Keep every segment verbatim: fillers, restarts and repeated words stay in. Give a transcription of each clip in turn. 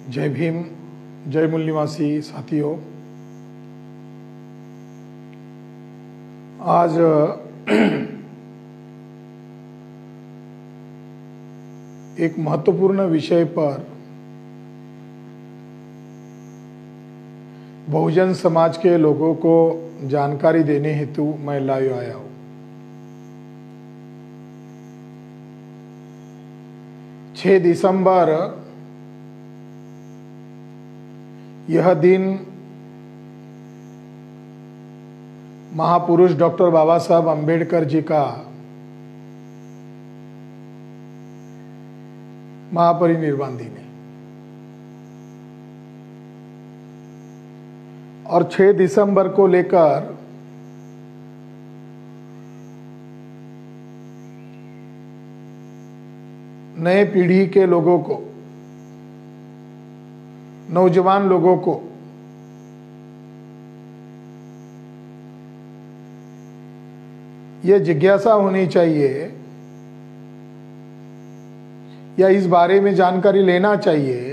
जय भीम, जय मूल निवासी साथियों। आज एक महत्वपूर्ण विषय पर बहुजन समाज के लोगों को जानकारी देने हेतु मैं लाइव आया हूं। छह दिसंबर यह दिन महापुरुष डॉक्टर बाबा साहब अंबेडकर जी का महापरिनिर्वाण दिन है और छह दिसंबर को लेकर नए पीढ़ी के लोगों को, नौजवान लोगों को यह जिज्ञासा होनी चाहिए या इस बारे में जानकारी लेना चाहिए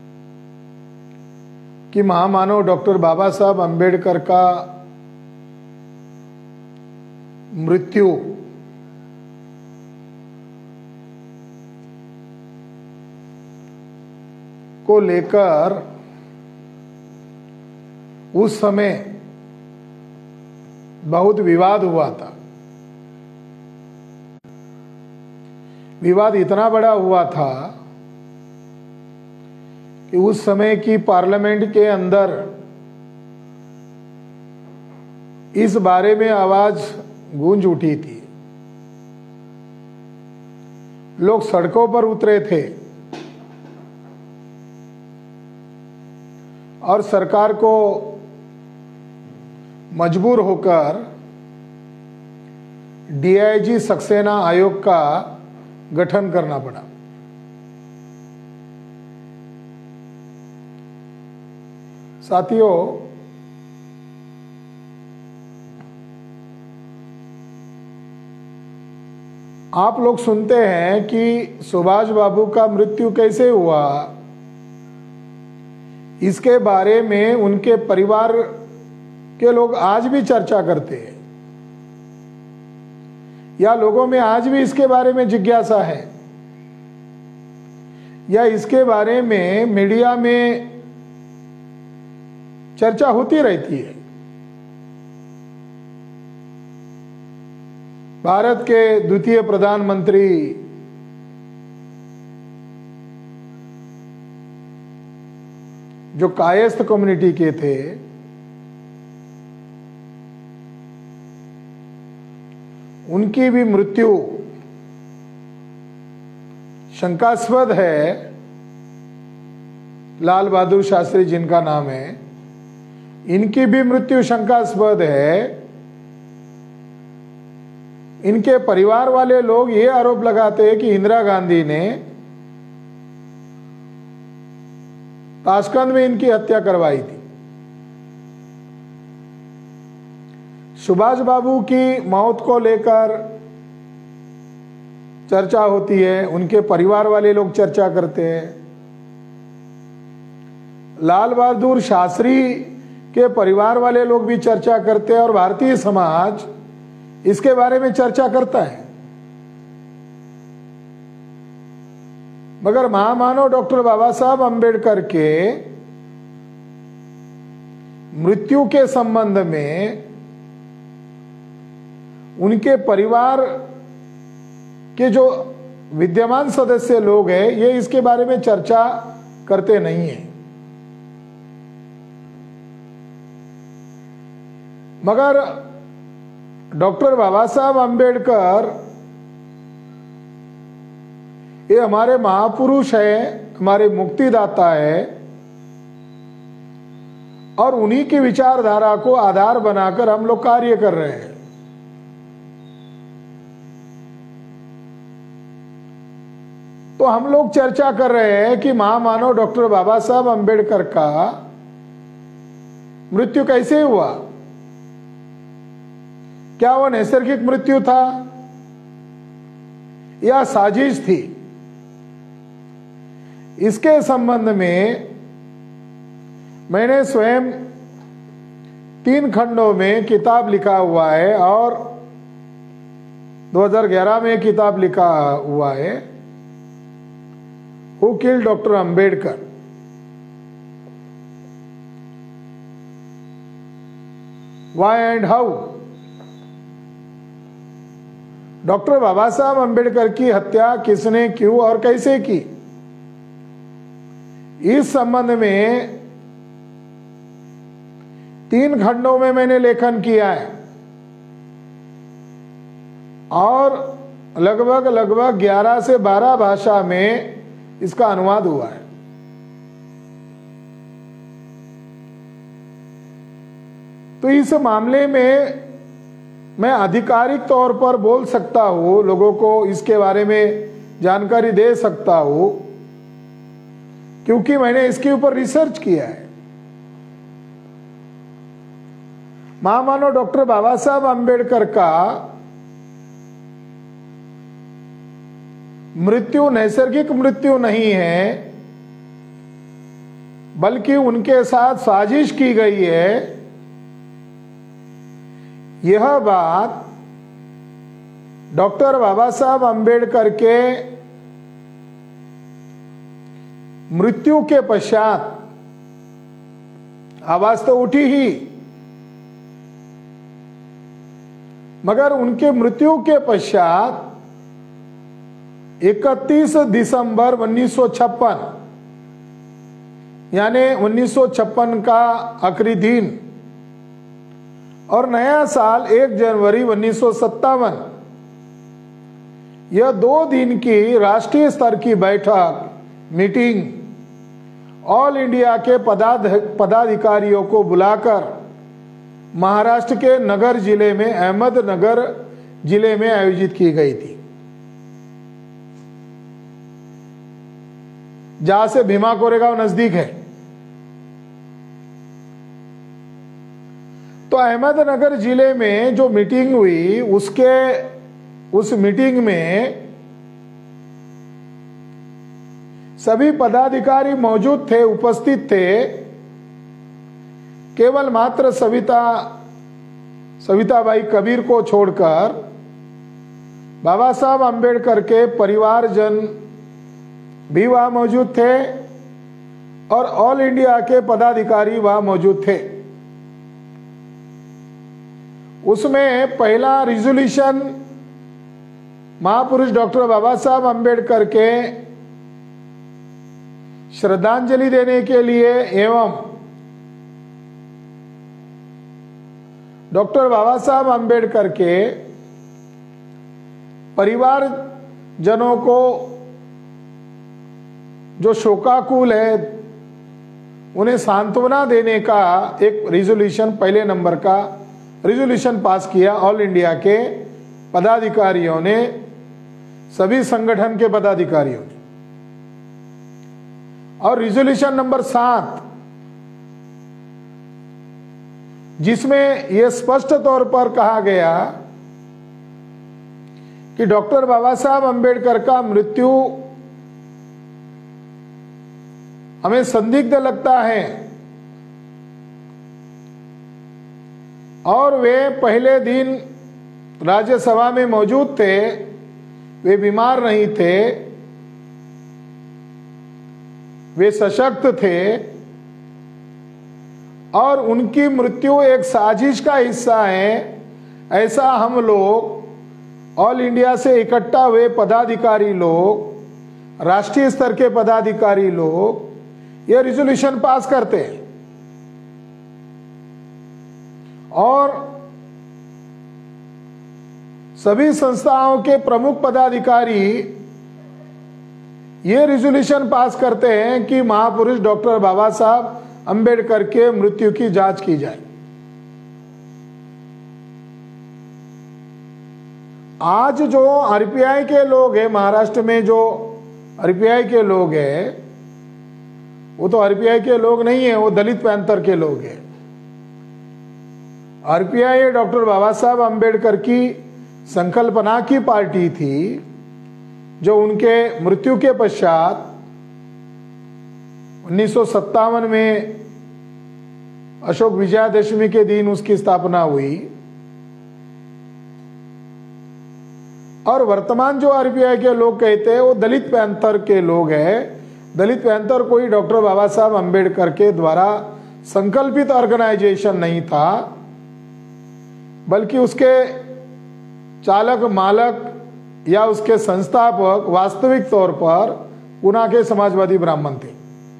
कि महामानव डॉक्टर बाबा साहब अंबेडकर का मृत्यु को लेकर उस समय बहुत विवाद हुआ था। विवाद इतना बड़ा हुआ था कि उस समय की पार्लियामेंट के अंदर इस बारे में आवाज गूंज उठी थी। लोग सड़कों पर उतरे थे और सरकार को मजबूर होकर डीआईजी सक्सेना आयोग का गठन करना पड़ा। साथियों, आप लोग सुनते हैं कि सुभाष बाबू का मृत्यु कैसे हुआ, इसके बारे में उनके परिवार के लोग आज भी चर्चा करते हैं या लोगों में आज भी इसके बारे में जिज्ञासा है या इसके बारे में मीडिया में चर्चा होती रहती है। भारत के द्वितीय प्रधानमंत्री जो कायस्थ कम्युनिटी के थे, उनकी भी मृत्यु शंकास्पद है। लाल बहादुर शास्त्री जिनका नाम है, इनकी भी मृत्यु शंकास्पद है। इनके परिवार वाले लोग ये आरोप लगाते हैं कि इंदिरा गांधी ने ताशकंद में इनकी हत्या करवाई थी। सुभाष बाबू की मौत को लेकर चर्चा होती है, उनके परिवार वाले लोग चर्चा करते हैं। लाल बहादुर शास्त्री के परिवार वाले लोग भी चर्चा करते हैं और भारतीय समाज इसके बारे में चर्चा करता है। मगर महामानव डॉक्टर बाबा साहब अंबेडकर के मृत्यु के संबंध में उनके परिवार के जो विद्यमान सदस्य लोग हैं, ये इसके बारे में चर्चा करते नहीं हैं। मगर डॉक्टर बाबा साहब अंबेडकर ये हमारे महापुरुष है, हमारे मुक्तिदाता है और उन्हीं की विचारधारा को आधार बनाकर हम लोग कार्य कर रहे हैं। तो हम लोग चर्चा कर रहे हैं कि महामानव डॉक्टर बाबा साहब अंबेडकर का मृत्यु कैसे हुआ। क्या वह नैसर्गिक मृत्यु था या साजिश थी? इसके संबंध में मैंने स्वयं तीन खंडों में किताब लिखा हुआ है और दो हज़ार ग्यारह में किताब लिखा हुआ है, who killed doctor Ambedkar. Why and how. Doctor Baba Saheb Ambedkar की हत्या किसने, क्यों और कैसे की, इस संबंध में तीन खंडों में मैंने लेखन किया है और लगभग लगभग ग्यारह से बारह भाषा में इसका अनुवाद हुआ है। तो इस मामले में मैं आधिकारिक तौर पर बोल सकता हूं, लोगों को इसके बारे में जानकारी दे सकता हूं, क्योंकि मैंने इसके ऊपर रिसर्च किया है। महामानव डॉक्टर बाबा साहब अंबेडकर का मृत्यु नैसर्गिक मृत्यु नहीं है, बल्कि उनके साथ साजिश की गई है। यह बात डॉक्टर बाबा साहब अंबेडकर के मृत्यु के पश्चात आवाज तो उठी ही, मगर उनके मृत्यु के पश्चात इकतीस दिसंबर उन्नीस सौ छप्पन यानी उन्नीस सौ छप्पन का आखिरी दिन और नया साल एक जनवरी उन्नीस सौ सत्तावन, यह दो दिन की राष्ट्रीय स्तर की बैठक मीटिंग ऑल इंडिया के पदाधिकारियों को बुलाकर महाराष्ट्र के नगर जिले में, अहमदनगर जिले में आयोजित की गई थी, जहां से भीमा कोरेगांव नजदीक है। तो अहमदनगर जिले में जो मीटिंग हुई, उसके उस मीटिंग में सभी पदाधिकारी मौजूद थे, उपस्थित थे। केवल मात्र सविता सविताबाई कबीर को छोड़कर बाबा साहब अंबेडकर के परिवारजन भी वहां मौजूद थे और ऑल इंडिया के पदाधिकारी वहां मौजूद थे। उसमें पहला रिजोल्यूशन महापुरुष डॉक्टर बाबा साहब अंबेडकर के श्रद्धांजलि देने के लिए एवं डॉक्टर बाबा साहब अंबेडकर के परिवार जनों को जो शोकाकुल है उन्हें सांत्वना देने का एक रिजोल्यूशन, पहले नंबर का रिजोल्यूशन पास किया ऑल इंडिया के पदाधिकारियों ने, सभी संगठन के पदाधिकारियों ने। और रिजोल्यूशन नंबर सात, जिसमें यह स्पष्ट तौर पर कहा गया कि डॉक्टर बाबा साहब अंबेडकर का मृत्यु हमें संदिग्ध लगता है और वे पहले दिन राज्यसभा में मौजूद थे, वे बीमार नहीं थे, वे सशक्त थे और उनकी मृत्यु एक साजिश का हिस्सा है, ऐसा हम लोग ऑल इंडिया से इकट्ठा हुए पदाधिकारी लोग, राष्ट्रीय स्तर के पदाधिकारी लोग यह रिजोल्यूशन पास करते हैं। और सभी संस्थाओं के प्रमुख पदाधिकारी ये रिजोल्यूशन पास करते हैं कि महापुरुष डॉक्टर बाबा साहब अंबेडकर के मृत्यु की जांच की जाए। आज जो आरपीआई के लोग हैं, महाराष्ट्र में जो आरपीआई के लोग हैं, वो तो आरपीआई के लोग नहीं है, वो दलित पैंथर के लोग हैं। आरपीआई डॉक्टर बाबा साहब अंबेडकर की संकल्पना की पार्टी थी, जो उनके मृत्यु के पश्चात उन्नीस सौ सत्तावन में अशोक विजयादशमी के दिन उसकी स्थापना हुई। और वर्तमान जो आरपीआई के लोग कहते हैं वो दलित पैंथर के लोग हैं। दलित पैंथर कोई डॉक्टर बाबा साहब अंबेडकर के द्वारा संकल्पित ऑर्गेनाइजेशन नहीं था, बल्कि उसके चालक मालक या उसके संस्थापक वास्तविक तौर पर पुणे के समाजवादी ब्राह्मण थे।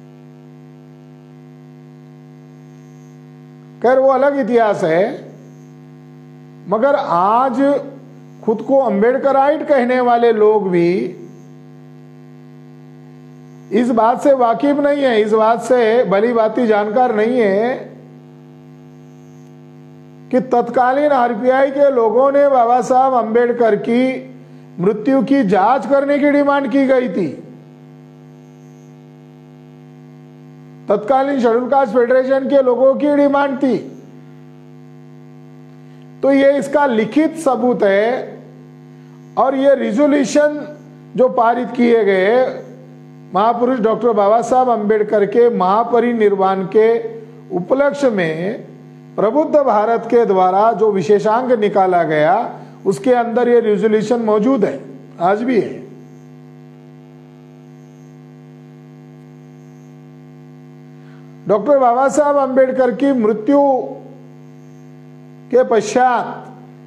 खैर वो अलग इतिहास है, मगर आज खुद को अंबेडकराइट कहने वाले लोग भी इस बात से वाकिफ नहीं है, इस बात से भली भांति जानकार नहीं है कि तत्कालीन आरपीआई के लोगों ने बाबा साहब अंबेडकर की मृत्यु की जांच करने की डिमांड की गई थी। तत्कालीन शेड्यूल कास्ट फेडरेशन के लोगों की डिमांड थी। तो ये इसका लिखित सबूत है। और ये रिजोल्यूशन जो पारित किए गए महापुरुष डॉक्टर बाबा साहब अंबेडकर के महापरिनिर्वाण के उपलक्ष्य में प्रबुद्ध भारत के द्वारा जो विशेषांक निकाला गया, उसके अंदर ये रिजोल्यूशन मौजूद है, आज भी है। डॉक्टर बाबा साहब अंबेडकर की मृत्यु के पश्चात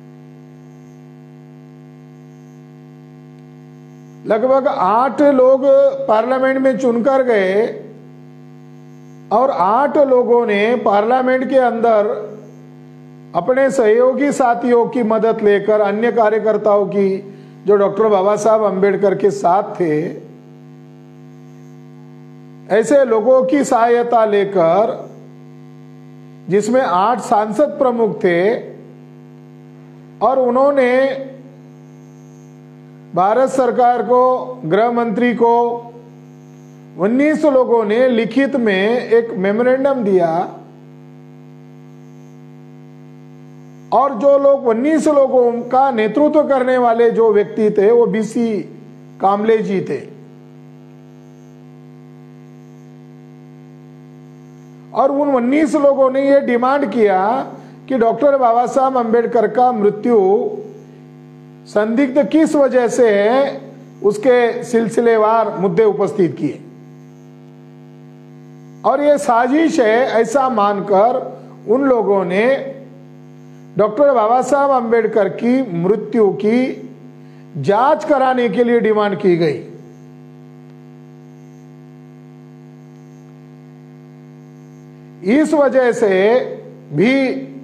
लगभग आठ लोग पार्लियामेंट में चुनकर गए और आठ लोगों ने पार्लियामेंट के अंदर अपने सहयोगी साथियों की मदद लेकर, अन्य कार्यकर्ताओं की जो डॉक्टर बाबा साहब अंबेडकर के साथ थे, ऐसे लोगों की सहायता लेकर, जिसमें आठ सांसद प्रमुख थे, और उन्होंने भारत सरकार को, गृह मंत्री को, उन्नीस लोगों ने लिखित में एक मेमोरेंडम दिया। और जो लोग उन्नीस लोगों का नेतृत्व करने वाले जो व्यक्ति थे वो बीसी कामले जी थे। और उन उन्नीस लोगों ने ये डिमांड किया कि डॉक्टर बाबा साहब अंबेडकर का मृत्यु संदिग्ध किस वजह से है, उसके सिलसिलेवार मुद्दे उपस्थित किए। और ये साजिश है ऐसा मानकर उन लोगों ने डॉक्टर बाबा साहब अंबेडकर की मृत्यु की जांच कराने के लिए डिमांड की गई। इस वजह से भी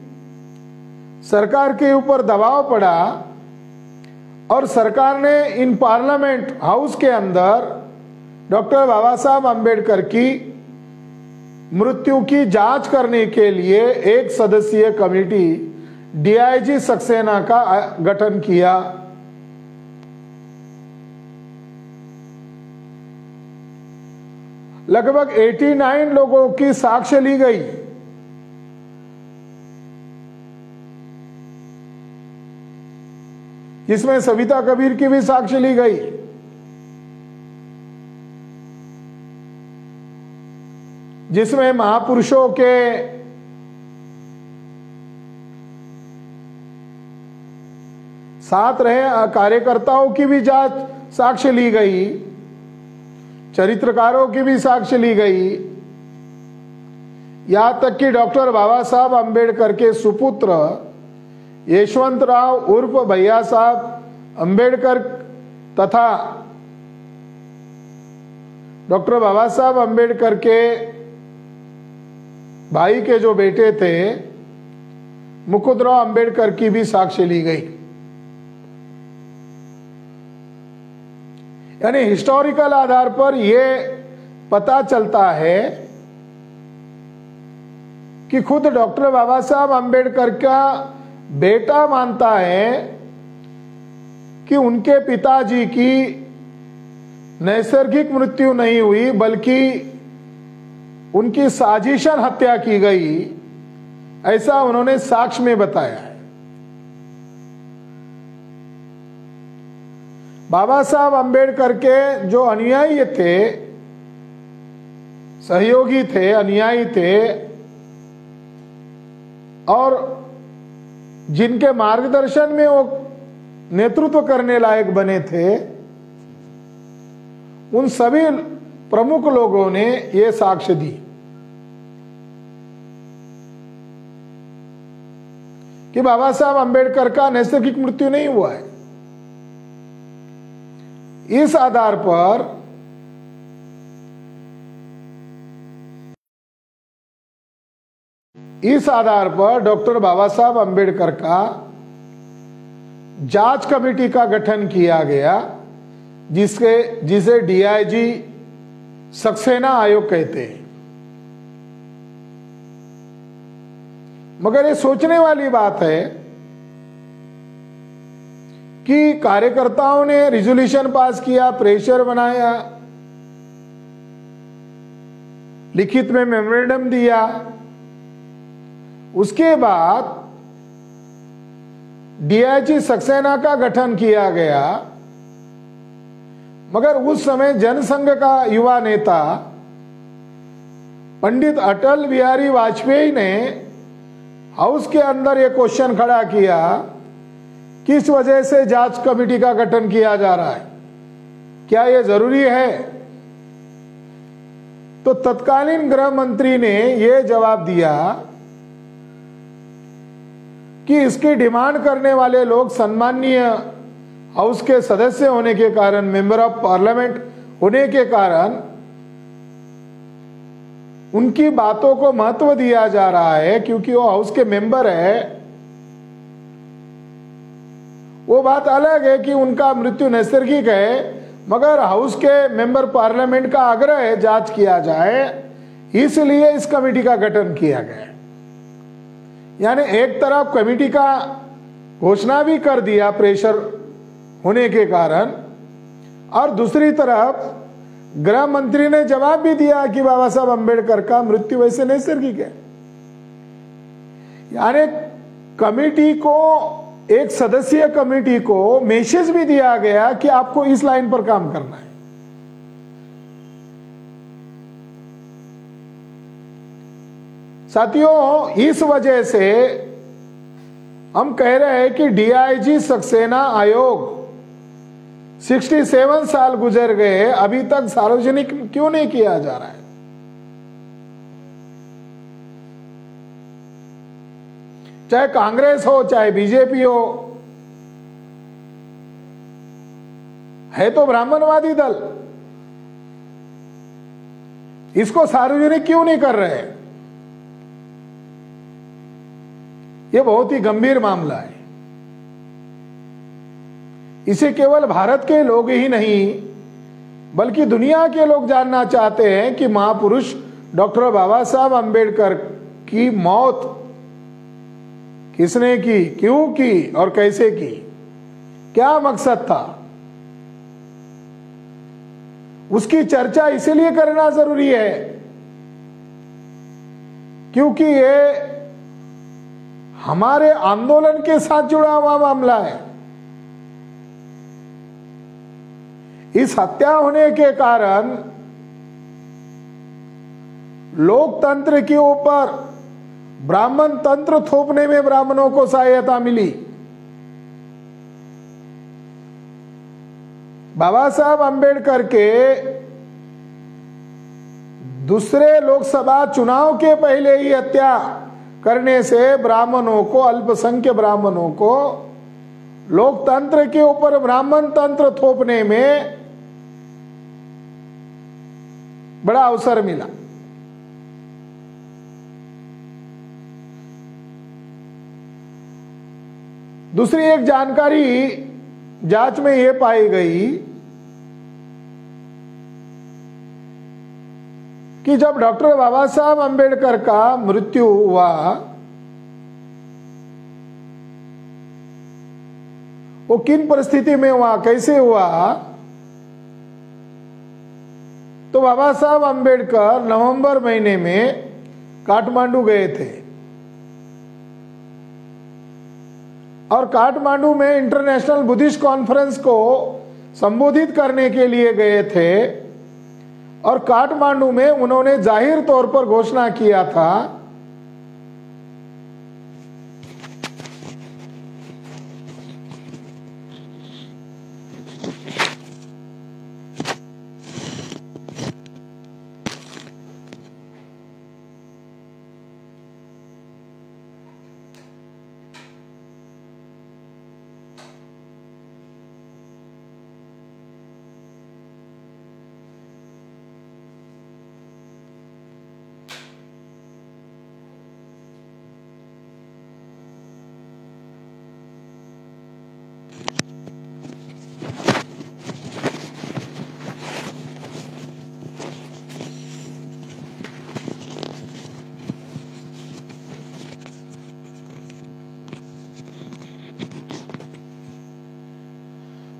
सरकार के ऊपर दबाव पड़ा और सरकार ने इन पार्लियामेंट हाउस के अंदर डॉक्टर बाबा साहब अंबेडकर की मृत्यु की जांच करने के लिए एक सदस्यीय कमेटी डीआईजी सक्सेना का गठन किया। लगभग नवासी लोगों की साक्ष्य ली गई। जिसमें सविता कबीर की भी साक्ष्य ली गई। जिसमें महापुरुषों के साथ रहे कार्यकर्ताओं की भी जांच साक्ष्य ली गई, चरित्रकारों की भी साक्ष्य ली गई, यहां तक कि डॉक्टर बाबा साहब अंबेडकर के सुपुत्र यशवंतराव उर्फ भैया साहब अंबेडकर तथा डॉक्टर बाबा साहब अंबेडकर के भाई के जो बेटे थे मुकुंदराव अंबेडकर की भी साक्ष्य ली गई। यानी हिस्टोरिकल आधार पर यह पता चलता है कि खुद डॉक्टर बाबा साहब अंबेडकर का बेटा मानता है कि उनके पिताजी की नैसर्गिक मृत्यु नहीं हुई बल्कि उनकी साजिशन हत्या की गई, ऐसा उन्होंने साक्ष्य में बताया है। बाबा साहब अंबेडकर के जो अनुयायी थे, सहयोगी थे, अनुयायी थे, और जिनके मार्गदर्शन में वो नेतृत्व करने लायक बने थे, उन सभी प्रमुख लोगों ने ये साक्ष्य दी कि बाबा साहब अंबेडकर का नैसर्गिक मृत्यु नहीं हुआ है। इस आधार पर इस आधार पर डॉक्टर बाबा साहब अंबेडकर का जांच कमेटी का गठन किया गया, जिसके जिसे डीआईजी सक्सेना आयोग कहते हैं। मगर ये सोचने वाली बात है कि कार्यकर्ताओं ने रिजोल्यूशन पास किया, प्रेशर बनाया, लिखित में मेमोरेंडम दिया, उसके बाद डीआईजी सक्सेना का गठन किया गया। मगर उस समय जनसंघ का युवा नेता पंडित अटल बिहारी वाजपेयी ने हाउस के अंदर यह क्वेश्चन खड़ा किया, किस वजह से जांच कमेटी का गठन किया जा रहा है, क्या यह जरूरी है? तो तत्कालीन गृह मंत्री ने यह जवाब दिया कि इसकी डिमांड करने वाले लोग सम्माननीय हाउस के सदस्य होने के कारण, मेंबर ऑफ पार्लियामेंट होने के कारण उनकी बातों को महत्व दिया जा रहा है, क्योंकि वो हाउस के मेंबर है। वो बात अलग है कि उनका मृत्यु नैसर्गिक है, मगर हाउस के मेंबर पार्लियामेंट का आग्रह है जांच किया जाए, इसलिए इस कमेटी का गठन किया गया। यानी एक तरफ कमेटी का घोषणा भी कर दिया प्रेशर होने के कारण, और दूसरी तरफ गृह मंत्री ने जवाब भी दिया कि बाबा साहब अंबेडकर का मृत्यु वैसे नैसर्गिक है। यानी कमेटी को, एक सदस्यीय कमेटी को मैसेज भी दिया गया कि आपको इस लाइन पर काम करना है। साथियों, इस वजह से हम कह रहे हैं कि डीआईजी सक्सेना आयोग सड़सठ साल गुजर गए, अभी तक सार्वजनिक क्यों नहीं किया जा रहा है? चाहे कांग्रेस हो, चाहे बीजेपी हो, है तो ब्राह्मणवादी दल, इसको सार्वजनिक क्यों नहीं कर रहे? यह बहुत ही गंभीर मामला है। इसे केवल भारत के लोग ही नहीं बल्कि दुनिया के लोग जानना चाहते हैं कि महापुरुष डॉक्टर बाबा साहब अंबेडकर की मौत किसने की, क्यों की और कैसे की, क्या मकसद था। उसकी चर्चा इसीलिए करना जरूरी है क्योंकि ये हमारे आंदोलन के साथ जुड़ा हुआ मामला है। इस हत्या होने के कारण लोकतंत्र के ऊपर ब्राह्मण तंत्र थोपने में ब्राह्मणों को सहायता मिली। बाबा साहब अंबेडकर के दूसरे लोकसभा चुनाव के पहले ही हत्या करने से ब्राह्मणों को, अल्पसंख्यक ब्राह्मणों को लोकतंत्र के ऊपर ब्राह्मण तंत्र थोपने में बड़ा अवसर मिला। दूसरी एक जानकारी जांच में यह पाई गई कि जब डॉक्टर बाबा साहब अंबेडकर का मृत्यु हुआ, वो किन परिस्थिति में हुआ, कैसे हुआ, तो बाबा साहब अंबेडकर नवंबर महीने में काठमांडू गए थे और काठमांडू में इंटरनेशनल बुद्धिस्ट कॉन्फ्रेंस को संबोधित करने के लिए गए थे और काठमांडू में उन्होंने जाहिर तौर पर घोषणा किया था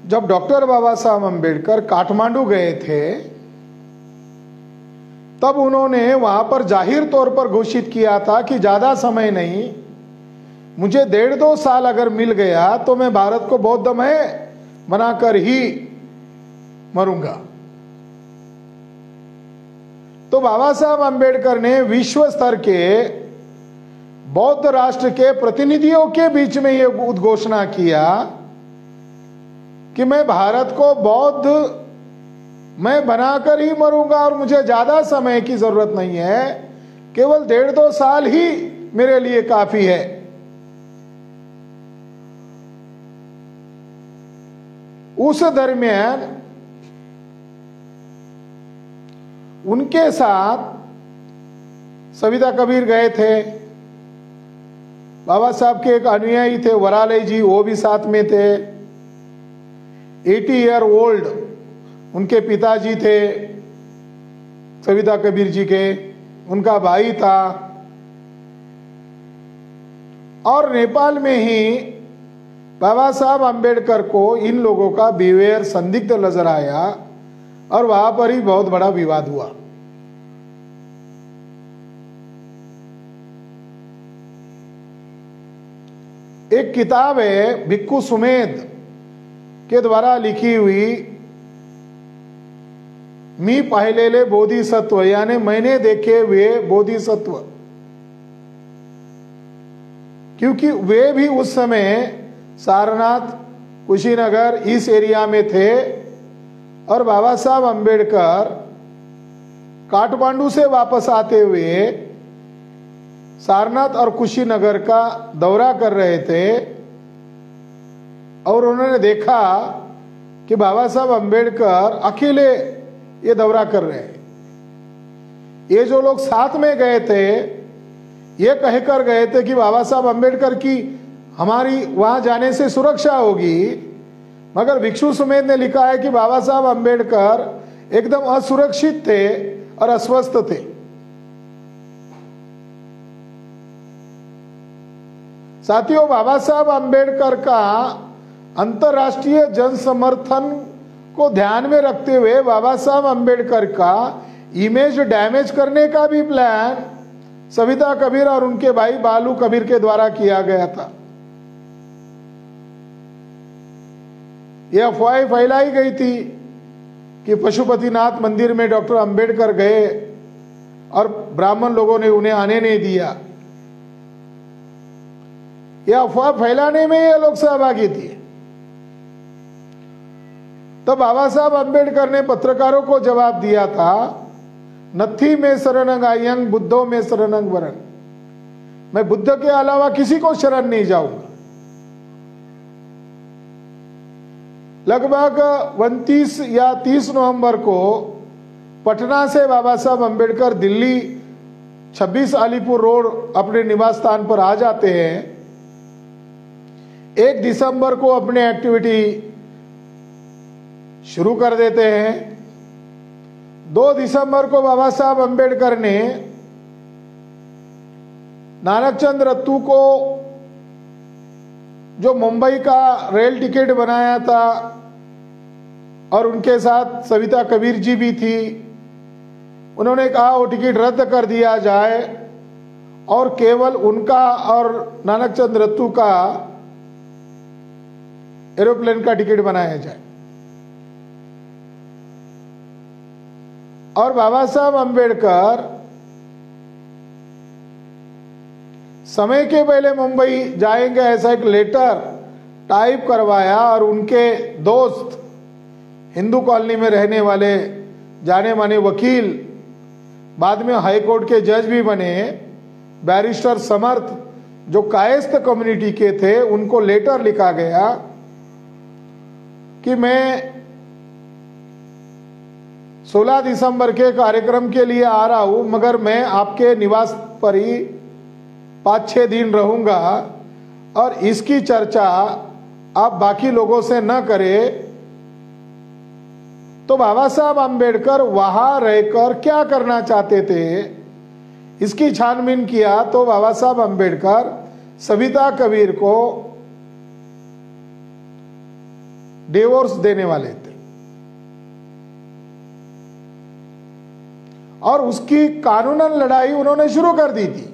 जब डॉक्टर बाबा साहब अम्बेडकर काठमांडू गए थे तब उन्होंने वहां पर जाहिर तौर पर घोषित किया था कि ज्यादा समय नहीं, मुझे डेढ़ दो साल अगर मिल गया तो मैं भारत को बौद्धमय बनाकर ही मरूंगा। तो बाबा साहब अम्बेडकर ने विश्व स्तर के बौद्ध राष्ट्र के प्रतिनिधियों के बीच में यह उद्घोषणा किया कि मैं भारत को बौद्ध मैं बनाकर ही मरूंगा और मुझे ज्यादा समय की जरूरत नहीं है, केवल डेढ़ दो साल ही मेरे लिए काफी है। उस दरमियान उनके साथ सविता कबीर गए थे, बाबा साहब के एक अनुयायी थे वरालय जी, वो भी साथ में थे। एटी ईयर ओल्ड उनके पिताजी थे सविता कबीर जी के, उनका भाई था। और नेपाल में ही बाबा साहब अम्बेडकर को इन लोगों का बिहेवियर संदिग्ध नजर आया और वहां पर ही बहुत बड़ा विवाद हुआ। एक किताब है भिक्खु सुमेध के द्वारा लिखी हुई मी पाहिलेले बोधिसत्व, यानी मैंने देखे हुए बोधिसत्व, क्योंकि वे भी उस समय सारनाथ, कुशीनगर इस एरिया में थे और बाबा साहब अम्बेडकर काठमांडू से वापस आते हुए सारनाथ और कुशीनगर का दौरा कर रहे थे और उन्होंने देखा कि बाबा साहब अम्बेडकर अकेले ये दौरा कर रहे हैं। ये जो लोग साथ में गए थे ये कहकर गए थे कि बाबा साहब अम्बेडकर की हमारी वहां जाने से सुरक्षा होगी, मगर भिक्षु सुमेध ने लिखा है कि बाबा साहब अम्बेडकर एकदम असुरक्षित थे और अस्वस्थ थे। साथियों, बाबा साहब अम्बेडकर का अंतर्राष्ट्रीय जन समर्थन को ध्यान में रखते हुए बाबा साहब अम्बेडकर का इमेज डैमेज करने का भी प्लान सविता कबीर और उनके भाई बालू कबीर के द्वारा किया गया था। यह अफवाह फैलाई गई थी कि पशुपतिनाथ मंदिर में डॉक्टर अम्बेडकर गए और ब्राह्मण लोगों ने उन्हें आने नहीं दिया। यह अफवाह फैलाने में ये लोग सहभागी थे। तो बाबा साहब अम्बेडकर ने पत्रकारों को जवाब दिया था, नथी में शरणंग आयंग बुद्धों में शरणंग वरण, मैं बुद्ध के अलावा किसी को शरण नहीं जाऊंगा। लगभग उनतीस या तीस नवंबर को पटना से बाबा साहब अम्बेडकर दिल्ली छब्बीस अलीपुर रोड अपने निवास स्थान पर आ जाते हैं। एक दिसंबर को अपने एक्टिविटी शुरू कर देते हैं। दो दिसंबर को बाबा साहब अम्बेडकर ने नानकचंद रत्तू को, जो मुंबई का रेल टिकट बनाया था और उनके साथ सविता कबीर जी भी थी, उन्होंने कहा वो टिकट रद्द कर दिया जाए और केवल उनका और नानकचंद रत्तू का एरोप्लेन का टिकट बनाया जाए। और बाबा साहब अम्बेडकर समय के पहले मुंबई जाएंगे ऐसा एक लेटर टाइप करवाया और उनके दोस्त हिंदू कॉलोनी में रहने वाले जाने माने वकील, बाद में हाई कोर्ट के जज भी बने, बैरिस्टर समर्थ, जो कायस्थ कम्युनिटी के थे, उनको लेटर लिखा गया कि मैं सोलह दिसंबर के कार्यक्रम के लिए आ रहा हूं, मगर मैं आपके निवास पर ही पाँच छः दिन रहूंगा और इसकी चर्चा आप बाकी लोगों से न करें। तो बाबा साहब अम्बेडकर वहां रहकर क्या करना चाहते थे, इसकी छानबीन किया तो बाबा साहब अम्बेडकर सविता कबीर को डिवोर्स देने वाले थे और उसकी कानूनन लड़ाई उन्होंने शुरू कर दी थी।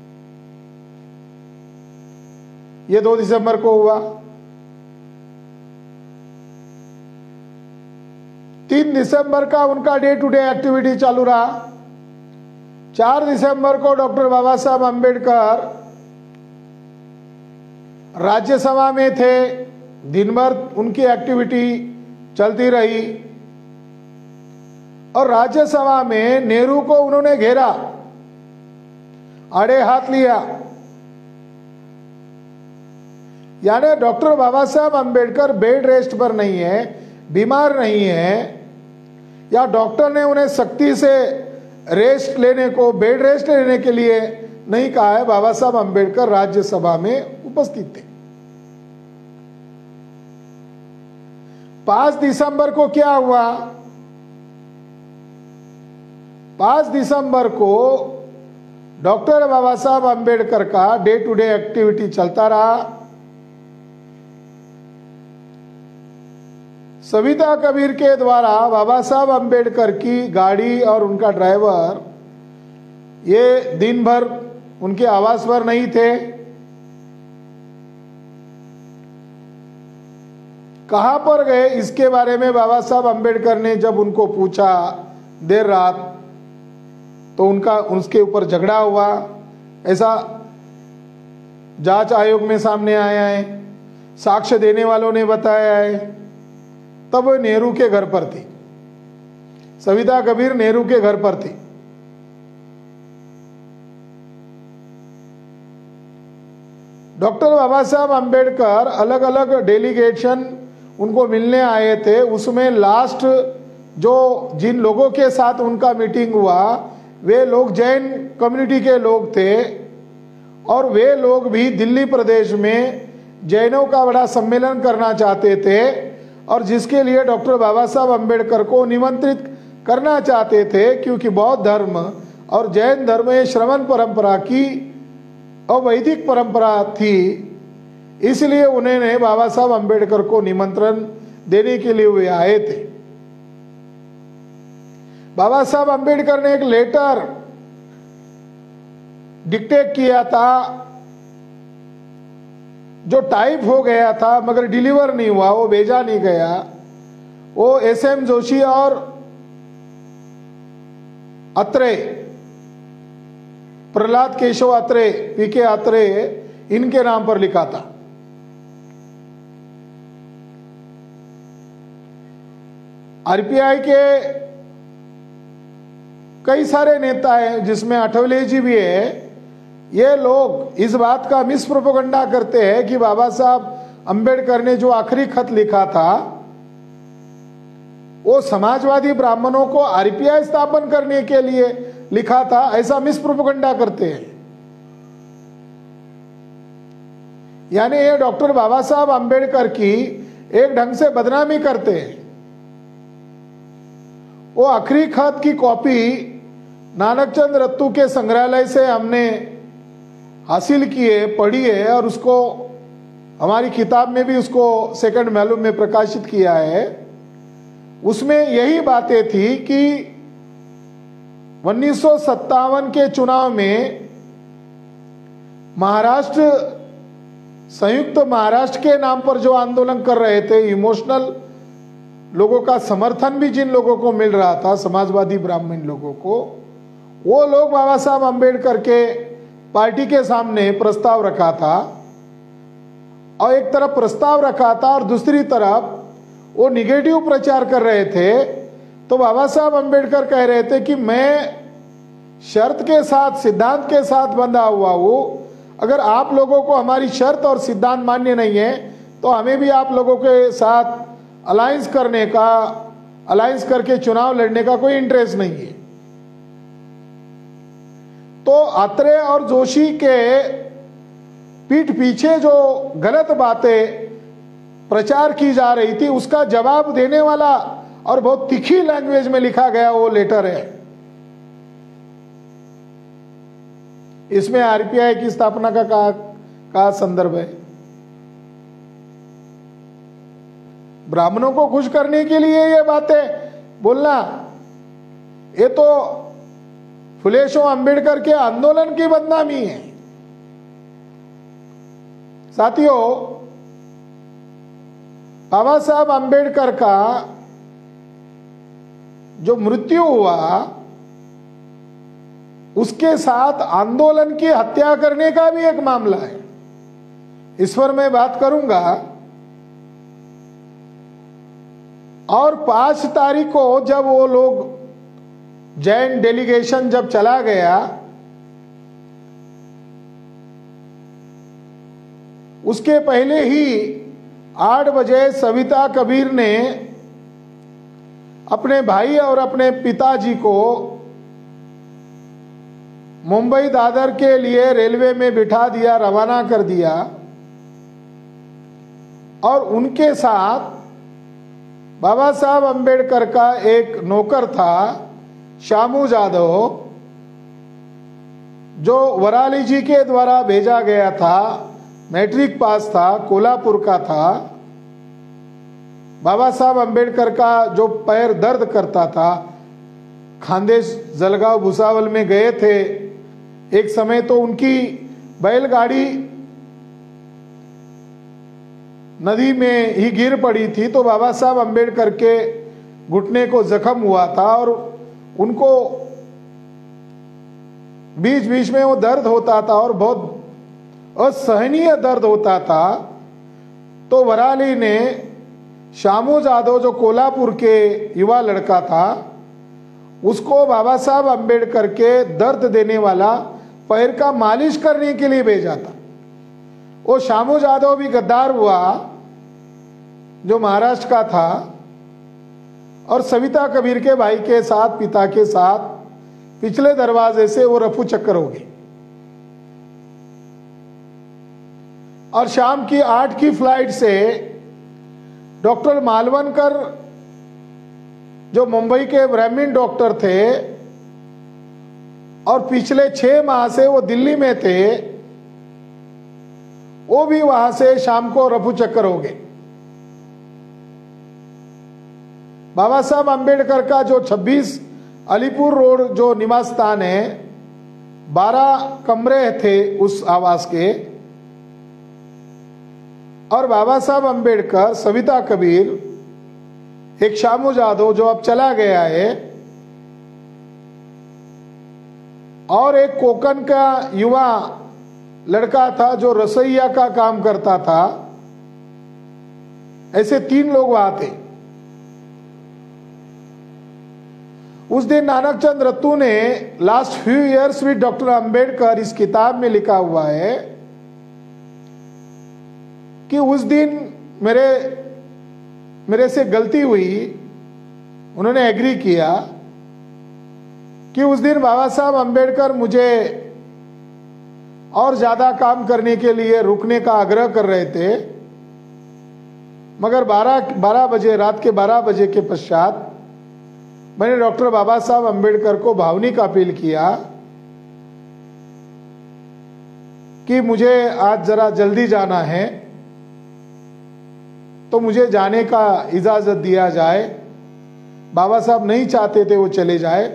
ये दो दिसंबर को हुआ। तीन दिसंबर का उनका डे टू डे एक्टिविटी चालू रहा। चार दिसंबर को डॉक्टर बाबा साहब अंबेडकर राज्यसभा में थे। दिन भर उनकी एक्टिविटी चलती रही और राज्यसभा में नेहरू को उन्होंने घेरा, आड़े हाथ लिया। यानी doctor Baba Saheb Ambedkar bed rest पर नहीं है, बीमार नहीं है, या डॉक्टर ने उन्हें सख्ती से रेस्ट लेने को, बेड रेस्ट लेने के लिए नहीं कहा है। बाबा साहब अंबेडकर राज्यसभा में उपस्थित थे। पांच दिसंबर को क्या हुआ? पांच दिसंबर को डॉक्टर बाबा साहब अंबेडकर का डे टू डे एक्टिविटी चलता रहा। सविता कबीर के द्वारा बाबा साहब अंबेडकर की गाड़ी और उनका ड्राइवर ये दिन भर उनके आवास पर नहीं थे। कहां पर गए इसके बारे में बाबा साहब अंबेडकर ने जब उनको पूछा देर रात, तो उनका उसके ऊपर झगड़ा हुआ, ऐसा जांच आयोग में सामने आया है, साक्ष्य देने वालों ने बताया है। तब वो नेहरू के घर पर थी, सविता कबीर नेहरू के घर पर थी। डॉक्टर बाबा साहब अंबेडकर अलग अलग डेलीगेशन उनको मिलने आए थे। उसमें लास्ट जो जिन लोगों के साथ उनका मीटिंग हुआ वे लोग जैन कम्युनिटी के लोग थे और वे लोग भी दिल्ली प्रदेश में जैनों का बड़ा सम्मेलन करना चाहते थे और जिसके लिए डॉक्टर बाबा साहब अंबेडकर को निमंत्रित करना चाहते थे, क्योंकि बौद्ध धर्म और जैन धर्म ये श्रवण परंपरा की अवैदिक परंपरा थी। इसलिए उन्होंने बाबा साहब अंबेडकर को निमंत्रण देने के लिए वे आए थे। बाबा साहब अंबेडकर ने एक लेटर डिक्टेट किया था जो टाइप हो गया था मगर डिलीवर नहीं हुआ, वो भेजा नहीं गया। वो एस एम जोशी और अत्रे, प्रहलाद केशव अत्रे, पी के अत्रे, इनके नाम पर लिखा था। आरपीआई के कई सारे नेता हैं जिसमें अठवले जी भी है। ये लोग इस बात का मिस प्रोपेगेंडा करते हैं कि बाबा साहब अंबेडकर ने जो आखिरी खत लिखा था वो समाजवादी ब्राह्मणों को आरपीआई स्थापन करने के लिए लिखा था, ऐसा मिस प्रोपेगेंडा करते हैं। यानी ये डॉक्टर बाबा साहब अंबेडकर की एक ढंग से बदनामी करते हैं। वो आखिरी खत की कॉपी नानकचंद रत्तू के संग्रहालय से हमने हासिल की है, पढ़ी है और उसको हमारी किताब में भी उसको सेकंड वॉल्यूम में प्रकाशित किया है। उसमें यही बातें थी कि उन्नीस सौ सत्तावन के चुनाव में महाराष्ट्र, संयुक्त महाराष्ट्र के नाम पर जो आंदोलन कर रहे थे, इमोशनल लोगों का समर्थन भी जिन लोगों को मिल रहा था, समाजवादी ब्राह्मण लोगों को, वो लोग बाबा साहब अंबेडकर के पार्टी के सामने प्रस्ताव रखा था और एक तरफ प्रस्ताव रखा था और दूसरी तरफ वो निगेटिव प्रचार कर रहे थे। तो बाबा साहब अंबेडकर कह रहे थे कि मैं शर्त के साथ, सिद्धांत के साथ बंधा हुआ हूं। अगर आप लोगों को हमारी शर्त और सिद्धांत मान्य नहीं है तो हमें भी आप लोगों के साथ अलायंस करने का, अलायंस करके चुनाव लड़ने का कोई इंटरेस्ट नहीं है। तो अत्रे और जोशी के पीठ पीछे जो गलत बातें प्रचार की जा रही थी उसका जवाब देने वाला और बहुत तीखी लैंग्वेज में लिखा गया वो लेटर है। इसमें आरपीआई की स्थापना का का, का संदर्भ है। ब्राह्मणों को खुश करने के लिए ये बातें बोलना, ये तो फुले शाह अंबेडकर के आंदोलन की बदनामी है। साथियों, बाबा साहब अंबेडकर का जो मृत्यु हुआ, उसके साथ आंदोलन की हत्या करने का भी एक मामला है। इस पर मैं बात करूंगा। और पांच तारीख को जब वो लोग जैन डेलीगेशन जब चला गया, उसके पहले ही आठ बजे सविता कबीर ने अपने भाई और अपने पिताजी को मुंबई दादर के लिए रेलवे में बिठा दिया, रवाना कर दिया। और उनके साथ बाबा साहब अंबेडकर का एक नौकर था, शामू जादव, जो वराली जी के द्वारा भेजा गया था, मैट्रिक पास था, कोल्हापुर का था। बाबा साहब अंबेडकर का जो पैर दर्द करता था, खानदेश जलगांव भुसावल में गए थे। एक समय तो उनकी बैलगाड़ी नदी में ही गिर पड़ी थी, तो बाबा साहब अंबेडकर के घुटने को जख्म हुआ था और उनको बीच बीच में वो दर्द होता था और बहुत असहनीय दर्द होता था। तो वराली ने शामू जादव, जो कोल्हापुर के युवा लड़का था, उसको बाबा साहब अंबेडकर के दर्द देने वाला पैर का मालिश करने के लिए भेजा था। वो शामू जादव भी गद्दार हुआ, जो महाराष्ट्र का था, और सविता कबीर के भाई के साथ, पिता के साथ पिछले दरवाजे से वो रफू चक्कर हो गई। और शाम की आठ की फ्लाइट से डॉक्टर मालवनकर, जो मुंबई के ब्राह्मण डॉक्टर थे और पिछले छह माह से वो दिल्ली में थे, वो भी वहां से शाम को रफू चक्कर हो गए। बाबा साहब अंबेडकर का जो छब्बीस अलीपुर रोड जो निवास स्थान है, बारह कमरे थे उस आवास के। और बाबा साहब अंबेडकर, सविता कबीर, एक शामू जादव जो अब चला गया है, और एक कोकन का युवा लड़का था जो रसोईया का काम करता था, ऐसे तीन लोग वहां थे। उस दिन नानक चंद रत्तू ने last few years with doctor Ambedkar इस किताब में लिखा हुआ है कि उस दिन मेरे मेरे से गलती हुई। उन्होंने एग्री किया कि उस दिन बाबा साहब अंबेडकर मुझे और ज्यादा काम करने के लिए रुकने का आग्रह कर रहे थे, मगर बारह बारह बजे, रात के बारह बजे के पश्चात मैंने डॉक्टर बाबा साहब अंबेडकर को भावनिक अपील किया कि मुझे आज जरा जल्दी जाना है, तो मुझे जाने का इजाजत दिया जाए। बाबा साहब नहीं चाहते थे वो चले जाए,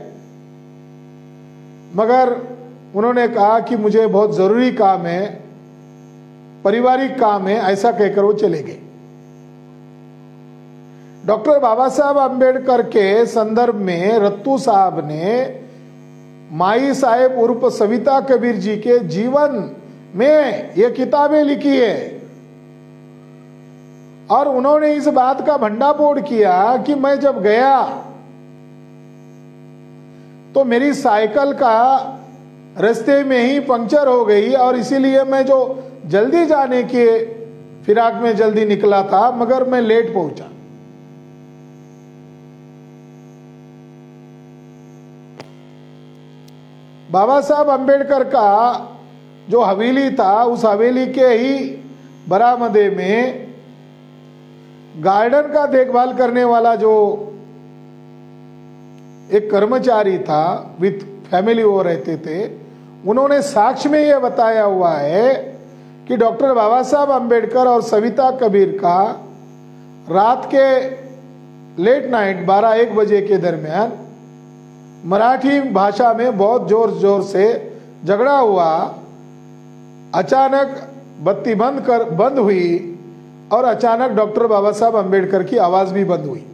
मगर उन्होंने कहा कि मुझे बहुत जरूरी काम है, पारिवारिक काम है, ऐसा कहकर वो चले गए। डॉक्टर बाबा साहब अंबेडकर के संदर्भ में रत्तू साहब ने माई साहेब उर्फ सविता कबीर जी के जीवन में ये किताबें लिखी है। और उन्होंने इस बात का भंडाफोड़ किया कि मैं जब गया तो मेरी साइकिल का रास्ते में ही पंक्चर हो गई, और इसीलिए मैं जो जल्दी जाने के फिराक में जल्दी निकला था, मगर मैं लेट पहुंचा। बाबा साहब अंबेडकर का जो हवेली था, उस हवेली के ही बरामदे में गार्डन का देखभाल करने वाला जो एक कर्मचारी था, विथ फैमिली वो रहते थे, उन्होंने साक्ष्य में यह बताया हुआ है कि डॉक्टर बाबा साहब अंबेडकर और सविता कबीर का रात के लेट नाइट बारह एक बजे के दरमियान मराठी भाषा में बहुत जोर जोर से झगड़ा हुआ। अचानक बत्ती बंद कर बंद हुई और अचानक डॉक्टर बाबा साहब अंबेडकर की आवाज भी बंद हुई।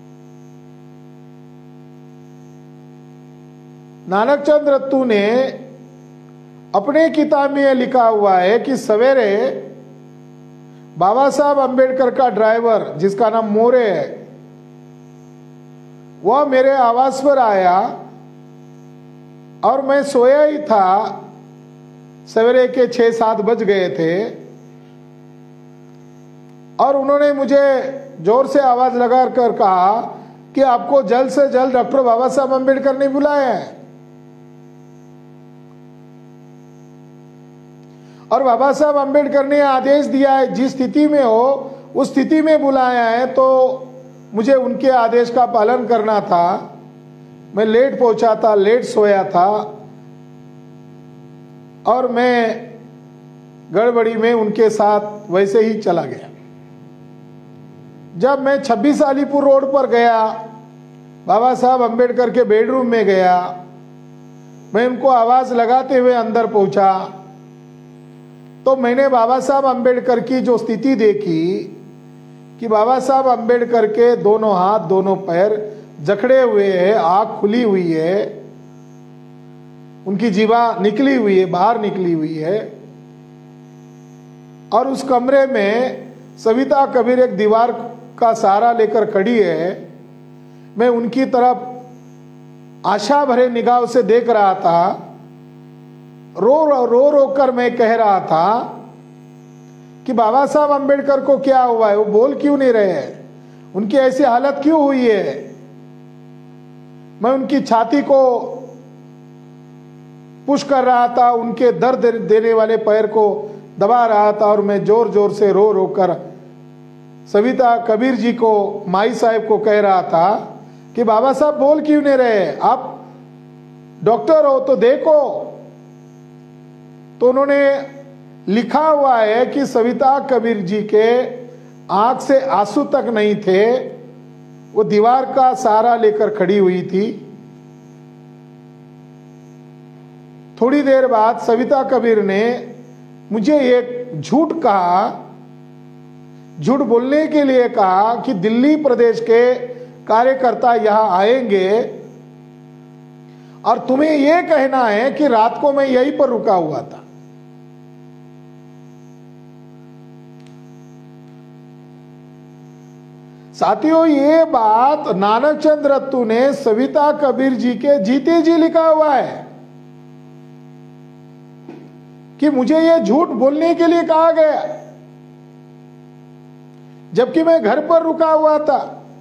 नानकचंद रत्तू ने अपने किताब में यह लिखा हुआ है कि सवेरे बाबा साहब अंबेडकर का ड्राइवर जिसका नाम मोरे है वह मेरे आवास पर आया और मैं सोया ही था। सवेरे के छह सात बज गए थे और उन्होंने मुझे जोर से आवाज लगा कर कहा कि आपको जल्द से जल्द डॉक्टर बाबा साहब अंबेडकर ने बुलाया है। और बाबा साहब अंबेडकर ने आदेश दिया है जिस स्थिति में हो उस स्थिति में बुलाया है, तो मुझे उनके आदेश का पालन करना था। मैं लेट पहुंचा था, लेट सोया था और मैं गड़बड़ी में उनके साथ वैसे ही चला गया। जब मैं छब्बीस अलीपुर रोड पर गया, बाबा साहब अंबेडकर के बेडरूम में गया, मैं उनको आवाज लगाते हुए अंदर पहुंचा तो मैंने बाबा साहब अंबेडकर की जो स्थिति देखी कि बाबा साहब अंबेडकर के दोनों हाथ दोनों पैर जकड़े हुए हैं, आंख खुली हुई है, उनकी जीवा निकली हुई है, बाहर निकली हुई है। और उस कमरे में सविता कबीर एक दीवार का सहारा लेकर खड़ी है। मैं उनकी तरफ आशा भरे निगाह से देख रहा था। रो रो रो रो कर मैं कह रहा था कि बाबा साहब अंबेडकर को क्या हुआ है, वो बोल क्यों नहीं रहे हैं, उनकी ऐसी हालत क्यों हुई है। मैं उनकी छाती को पुश कर रहा था, उनके दर्द देने वाले पैर को दबा रहा था और मैं जोर जोर से रो रो कर सविता कबीर जी को, माई साहब को कह रहा था कि बाबा साहब बोल क्यों नहीं रहे, आप डॉक्टर हो तो देखो। तो उन्होंने लिखा हुआ है कि सविता कबीर जी के आंख से आंसू तक नहीं थे, वो दीवार का सहारा लेकर खड़ी हुई थी। थोड़ी देर बाद सविता कबीर ने मुझे एक झूठ कहा, झूठ बोलने के लिए कहा कि दिल्ली प्रदेश के कार्यकर्ता यहां आएंगे और तुम्हें यह कहना है कि रात को मैं यहीं पर रुका हुआ था। साथियों, ये बात नानकचंद रत्तू ने सविता कबीर जी के जीते जी लिखा हुआ है कि मुझे ये झूठ बोलने के लिए कहा गया जबकि मैं घर पर रुका हुआ था।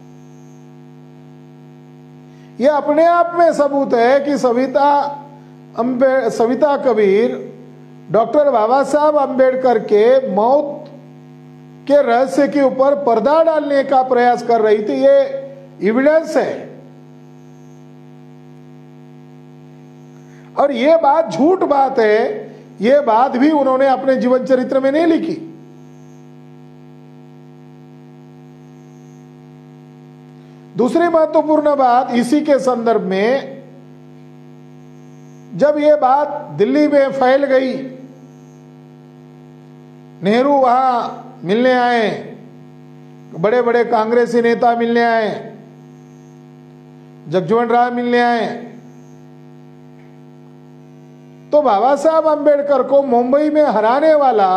यह अपने आप में सबूत है कि सविता अंबे सविता कबीर डॉक्टर बाबा साहब अंबेडकर के मौत के रहस्य के ऊपर पर्दा डालने का प्रयास कर रही थी। ये एविडेंस है और ये बात झूठ बात है। ये बात भी उन्होंने अपने जीवन चरित्र में नहीं लिखी। दूसरी महत्वपूर्ण बात इसी के संदर्भ में, जब ये बात दिल्ली में फैल गई, नेहरू वहां मिलने आए, बड़े बड़े कांग्रेसी नेता मिलने आए, जगजीवन राम मिलने आए, तो बाबा साहब अंबेडकर को मुंबई में हराने वाला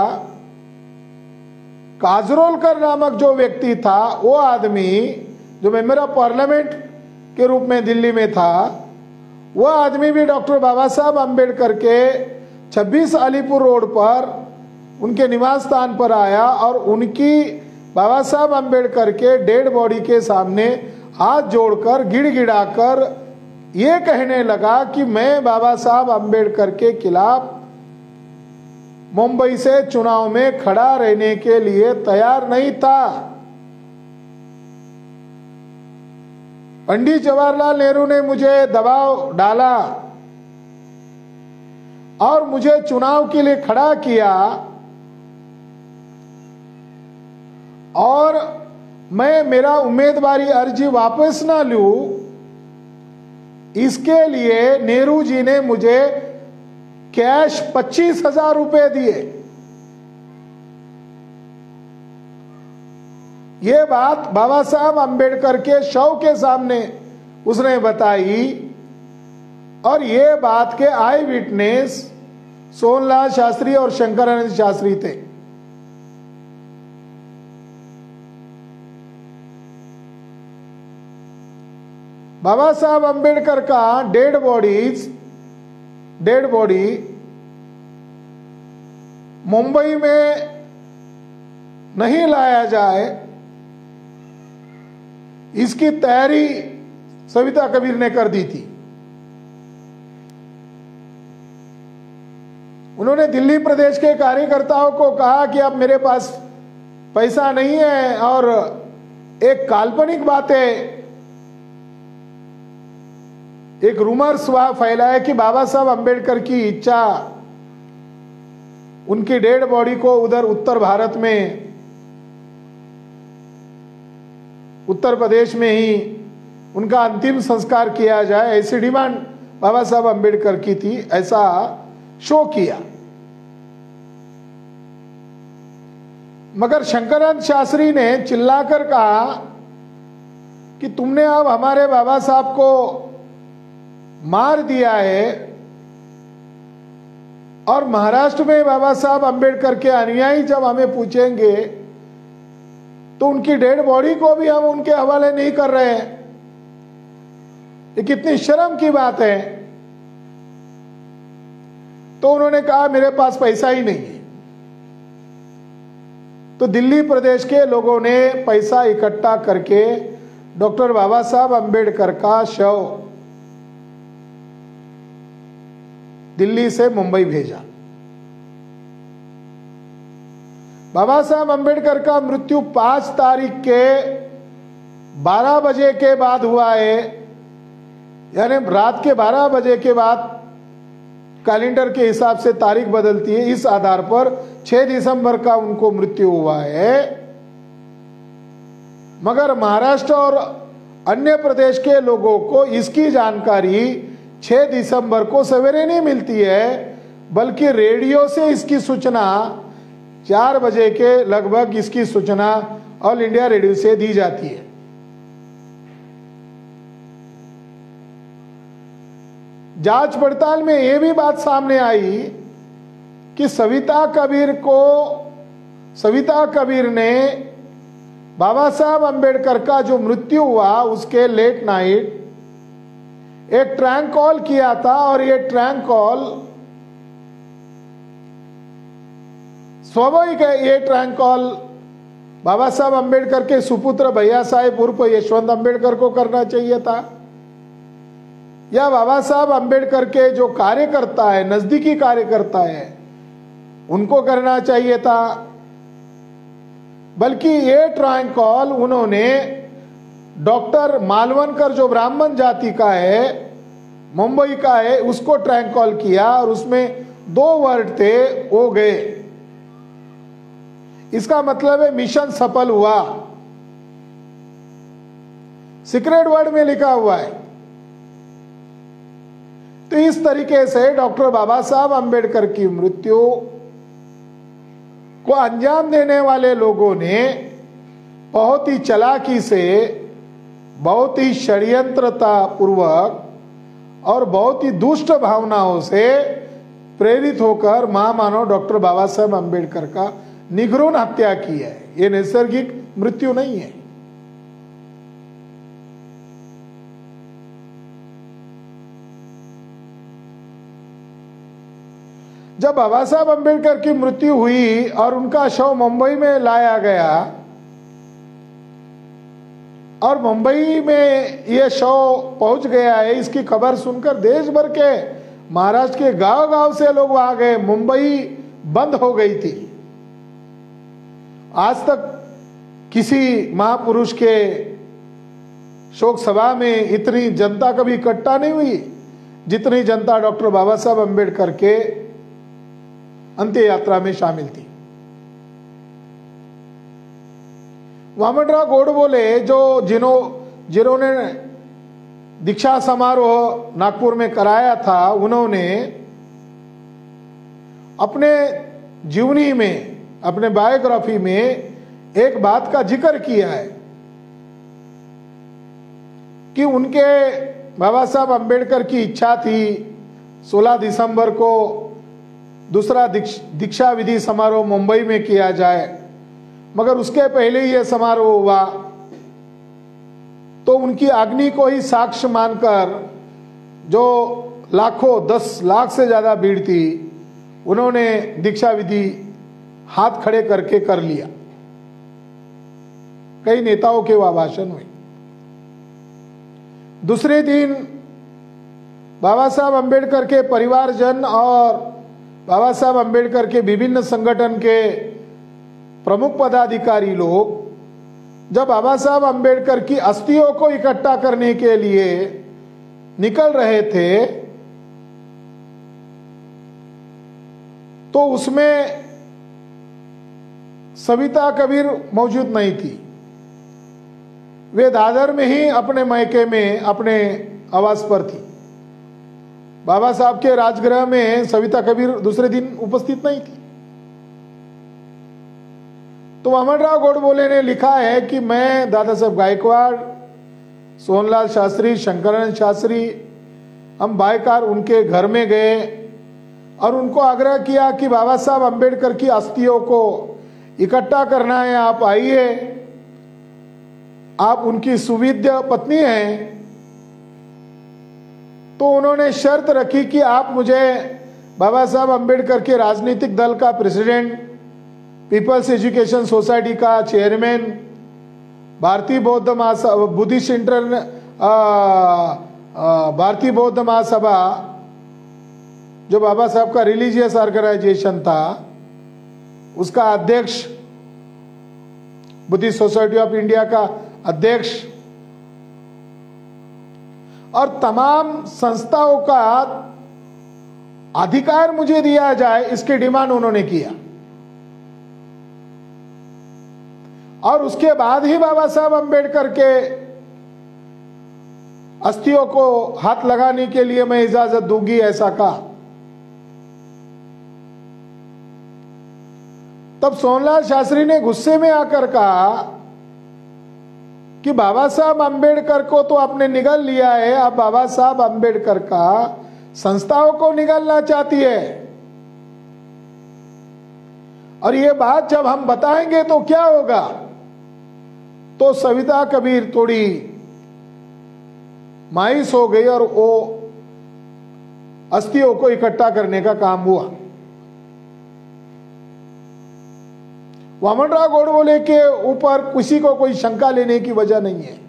काजरोलकर नामक जो व्यक्ति था, वो आदमी जो मेंबर ऑफ पार्लियामेंट के रूप में दिल्ली में था, वह आदमी भी डॉक्टर बाबा साहब अंबेडकर के छब्बीस अलीपुर रोड पर उनके निवास स्थान पर आया और उनकी बाबा साहब अंबेडकर के डेड बॉडी के सामने हाथ जोड़कर गिड़गिड़ाकर ये कहने लगा कि मैं बाबा साहब अंबेडकर के खिलाफ मुंबई से चुनाव में खड़ा रहने के लिए तैयार नहीं था। पंडित जवाहरलाल नेहरू ने मुझे दबाव डाला और मुझे चुनाव के लिए खड़ा किया और मैं मेरा उम्मीदवारी अर्जी वापस ना लूं, इसके लिए नेहरू जी ने मुझे कैश पच्चीस हजार रुपए दिए। ये बात बाबा साहब अंबेडकर के शव के सामने उसने बताई, और ये बात के आई विटनेस सोनलाल शास्त्री और शंकरानंद शास्त्री थे। बाबा साहब अंबेडकर का dead bodies dead body Mumbai में नहीं लाया जाए, इसकी तैयारी सविता कबीर ने कर दी थी। उन्होंने दिल्ली प्रदेश के कार्यकर्ताओं को कहा कि अब मेरे पास पैसा नहीं है, और एक काल्पनिक बातें, एक रूमर्स वहां फैलाया कि बाबा साहब अंबेडकर की इच्छा उनकी डेड बॉडी को उधर उत्तर भारत में, उत्तर प्रदेश में ही उनका अंतिम संस्कार किया जाए, ऐसी डिमांड बाबा साहब अंबेडकर की थी। ऐसा शो किया, मगर शंकरानंद शास्त्री ने चिल्लाकर कहा कि तुमने अब हमारे बाबा साहब को मार दिया है, और महाराष्ट्र में बाबा साहब अंबेडकर के अनुयायी जब हमें पूछेंगे तो उनकी डेड बॉडी को भी हम उनके हवाले नहीं कर रहे हैं। ये कितनी शर्म की बात है। तो उन्होंने कहा मेरे पास पैसा ही नहीं है। तो दिल्ली प्रदेश के लोगों ने पैसा इकट्ठा करके डॉक्टर बाबा साहब अंबेडकर का शव दिल्ली से मुंबई भेजा। बाबा साहब अंबेडकर का मृत्यु पांच तारीख के बारह बजे के बाद हुआ है, यानी रात के बारह बजे के बाद कैलेंडर के हिसाब से तारीख बदलती है। इस आधार पर छह दिसंबर का उनको मृत्यु हुआ है, मगर महाराष्ट्र और अन्य प्रदेश के लोगों को इसकी जानकारी छह दिसंबर को सवेरे नहीं मिलती है, बल्कि रेडियो से इसकी सूचना चार बजे के लगभग इसकी सूचना ऑल इंडिया रेडियो से दी जाती है। जांच पड़ताल में यह भी बात सामने आई कि सविता कबीर को सविता कबीर ने बाबा साहब अंबेडकर का जो मृत्यु हुआ उसके लेट नाइट एक ट्रैंक कॉल किया था, और ये ट्रैंक कॉल स्वाभाविक है, ये ट्रैंक कॉल बाबा साहब अंबेडकर के सुपुत्र भैया साहेब उर्फ यशवंत अंबेडकर को करना चाहिए था, या बाबा साहब अंबेडकर के जो कार्यकर्ता है, नजदीकी कार्यकर्ता है, उनको करना चाहिए था। बल्कि ये ट्रैंक कॉल उन्होंने डॉक्टर मालवनकर जो ब्राह्मण जाति का है, मुंबई का है, उसको ट्रैंक कॉल किया, और उसमें दो वर्ड थे, वो गए। इसका मतलब है मिशन सफल हुआ। सीक्रेट वर्ड में लिखा हुआ है। तो इस तरीके से डॉक्टर बाबा साहब अंबेडकर की मृत्यु को अंजाम देने वाले लोगों ने बहुत ही चालाकी से, बहुत ही षड्यंत्रता पूर्वक और बहुत ही दुष्ट भावनाओं से प्रेरित होकर महामानव डॉक्टर बाबा साहब अंबेडकर का निगृण हत्या की है। ये नैसर्गिक मृत्यु नहीं है। जब बाबा साहब अंबेडकर की मृत्यु हुई और उनका शव मुंबई में लाया गया, और मुंबई में यह शव पहुंच गया है, इसकी खबर सुनकर देश भर के महाराष्ट्र के गांव गांव से लोग वहां गए। मुंबई बंद हो गई थी। आज तक किसी महापुरुष के शोक सभा में इतनी जनता कभी इकट्ठा नहीं हुई जितनी जनता डॉक्टर बाबा साहब अंबेडकर के अंत्य यात्रा में शामिल थी। वामनराव गोडबोले जो जिन्हों जिन्होंने दीक्षा समारोह नागपुर में कराया था, उन्होंने अपने जीवनी में, अपने बायोग्राफी में एक बात का जिक्र किया है कि उनके बाबा साहब अंबेडकर की इच्छा थी सोलह दिसंबर को दूसरा दीक्षा विधि समारोह मुंबई में किया जाए, मगर उसके पहले ही यह समारोह हुआ तो उनकी अग्नि को ही साक्ष्य मानकर जो लाखों, दस लाख से ज्यादा भीड़ थी, उन्होंने दीक्षा विधि हाथ खड़े करके कर लिया। कई नेताओं के वह भाषण हुए। दूसरे दिन बाबा साहब अंबेडकर के परिवारजन और बाबा साहब अंबेडकर के विभिन्न संगठन के प्रमुख पदाधिकारी लोग जब बाबा साहब अंबेडकर की अस्थियों को इकट्ठा करने के लिए निकल रहे थे तो उसमें सविता कबीर मौजूद नहीं थी। वे दादर में ही अपने मायके में अपने आवास पर थी। बाबा साहब के राजगृह में सविता कबीर दूसरे दिन उपस्थित नहीं थी। तो वामनराव गोडबोले ने लिखा है कि मैं दादा साहब गायकवाड़, सोनलाल शास्त्री, शंकरानंद शास्त्री, हम बायकार उनके घर में गए और उनको आग्रह किया कि बाबा साहब अंबेडकर की अस्थियों को इकट्ठा करना है, आप आइए, आप उनकी सुविद्य पत्नी हैं। तो उन्होंने शर्त रखी कि आप मुझे बाबा साहब अंबेडकर के राजनीतिक दल का प्रेसिडेंट, पीपल्स एजुकेशन सोसाइटी का चेयरमैन, भारतीय बौद्ध महासभा, बुद्धिस्ट इंटर भारतीय बौद्ध महासभा जो बाबा साहब का रिलीजियस ऑर्गेनाइजेशन था, उसका अध्यक्ष, बुद्धिस्ट सोसाइटी ऑफ इंडिया का अध्यक्ष और तमाम संस्थाओं का अधिकार मुझे दिया जाए, इसकी डिमांड उन्होंने किया। और उसके बाद ही बाबा साहब अंबेडकर के अस्थियों को हाथ लगाने के लिए मैं इजाजत दूंगी, ऐसा कहा। तब सोनलाल शास्त्री ने गुस्से में आकर कहा कि बाबा साहब अंबेडकर को तो आपने निगल लिया है, अब बाबा साहब अंबेडकर का संस्थाओं को निगलना चाहती है। और ये बात जब हम बताएंगे तो क्या होगा? तो सविता कबीर थोड़ी मायूस हो गई और वो अस्थियों को इकट्ठा करने का काम हुआ। वामनराव गोडबोले के ऊपर किसी को कोई शंका लेने की वजह नहीं है।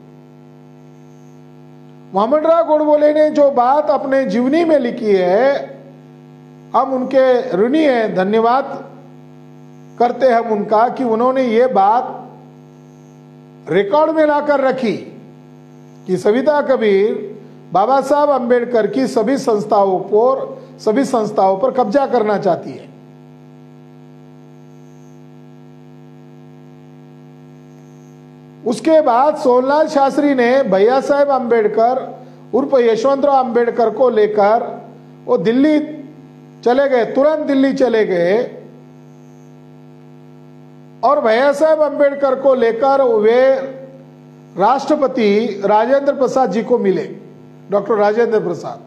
वामनराव गोडबोले ने जो बात अपने जीवनी में लिखी है, हम उनके ऋणी हैं, धन्यवाद करते हैं हम उनका कि उन्होंने ये बात रिकॉर्ड में लाकर रखी कि सविता कबीर बाबा साहब अंबेडकर की सभी संस्थाओं पर सभी संस्थाओं पर कब्जा करना चाहती है। उसके बाद सोनलाल शास्त्री ने भैया साहब अंबेडकर उर्फ यशवंतराव अंबेडकर को लेकर वो दिल्ली चले गए, तुरंत दिल्ली चले गए और भैया साहब अंबेडकर को लेकर वे राष्ट्रपति राजेंद्र प्रसाद जी को मिले, डॉक्टर राजेंद्र प्रसाद।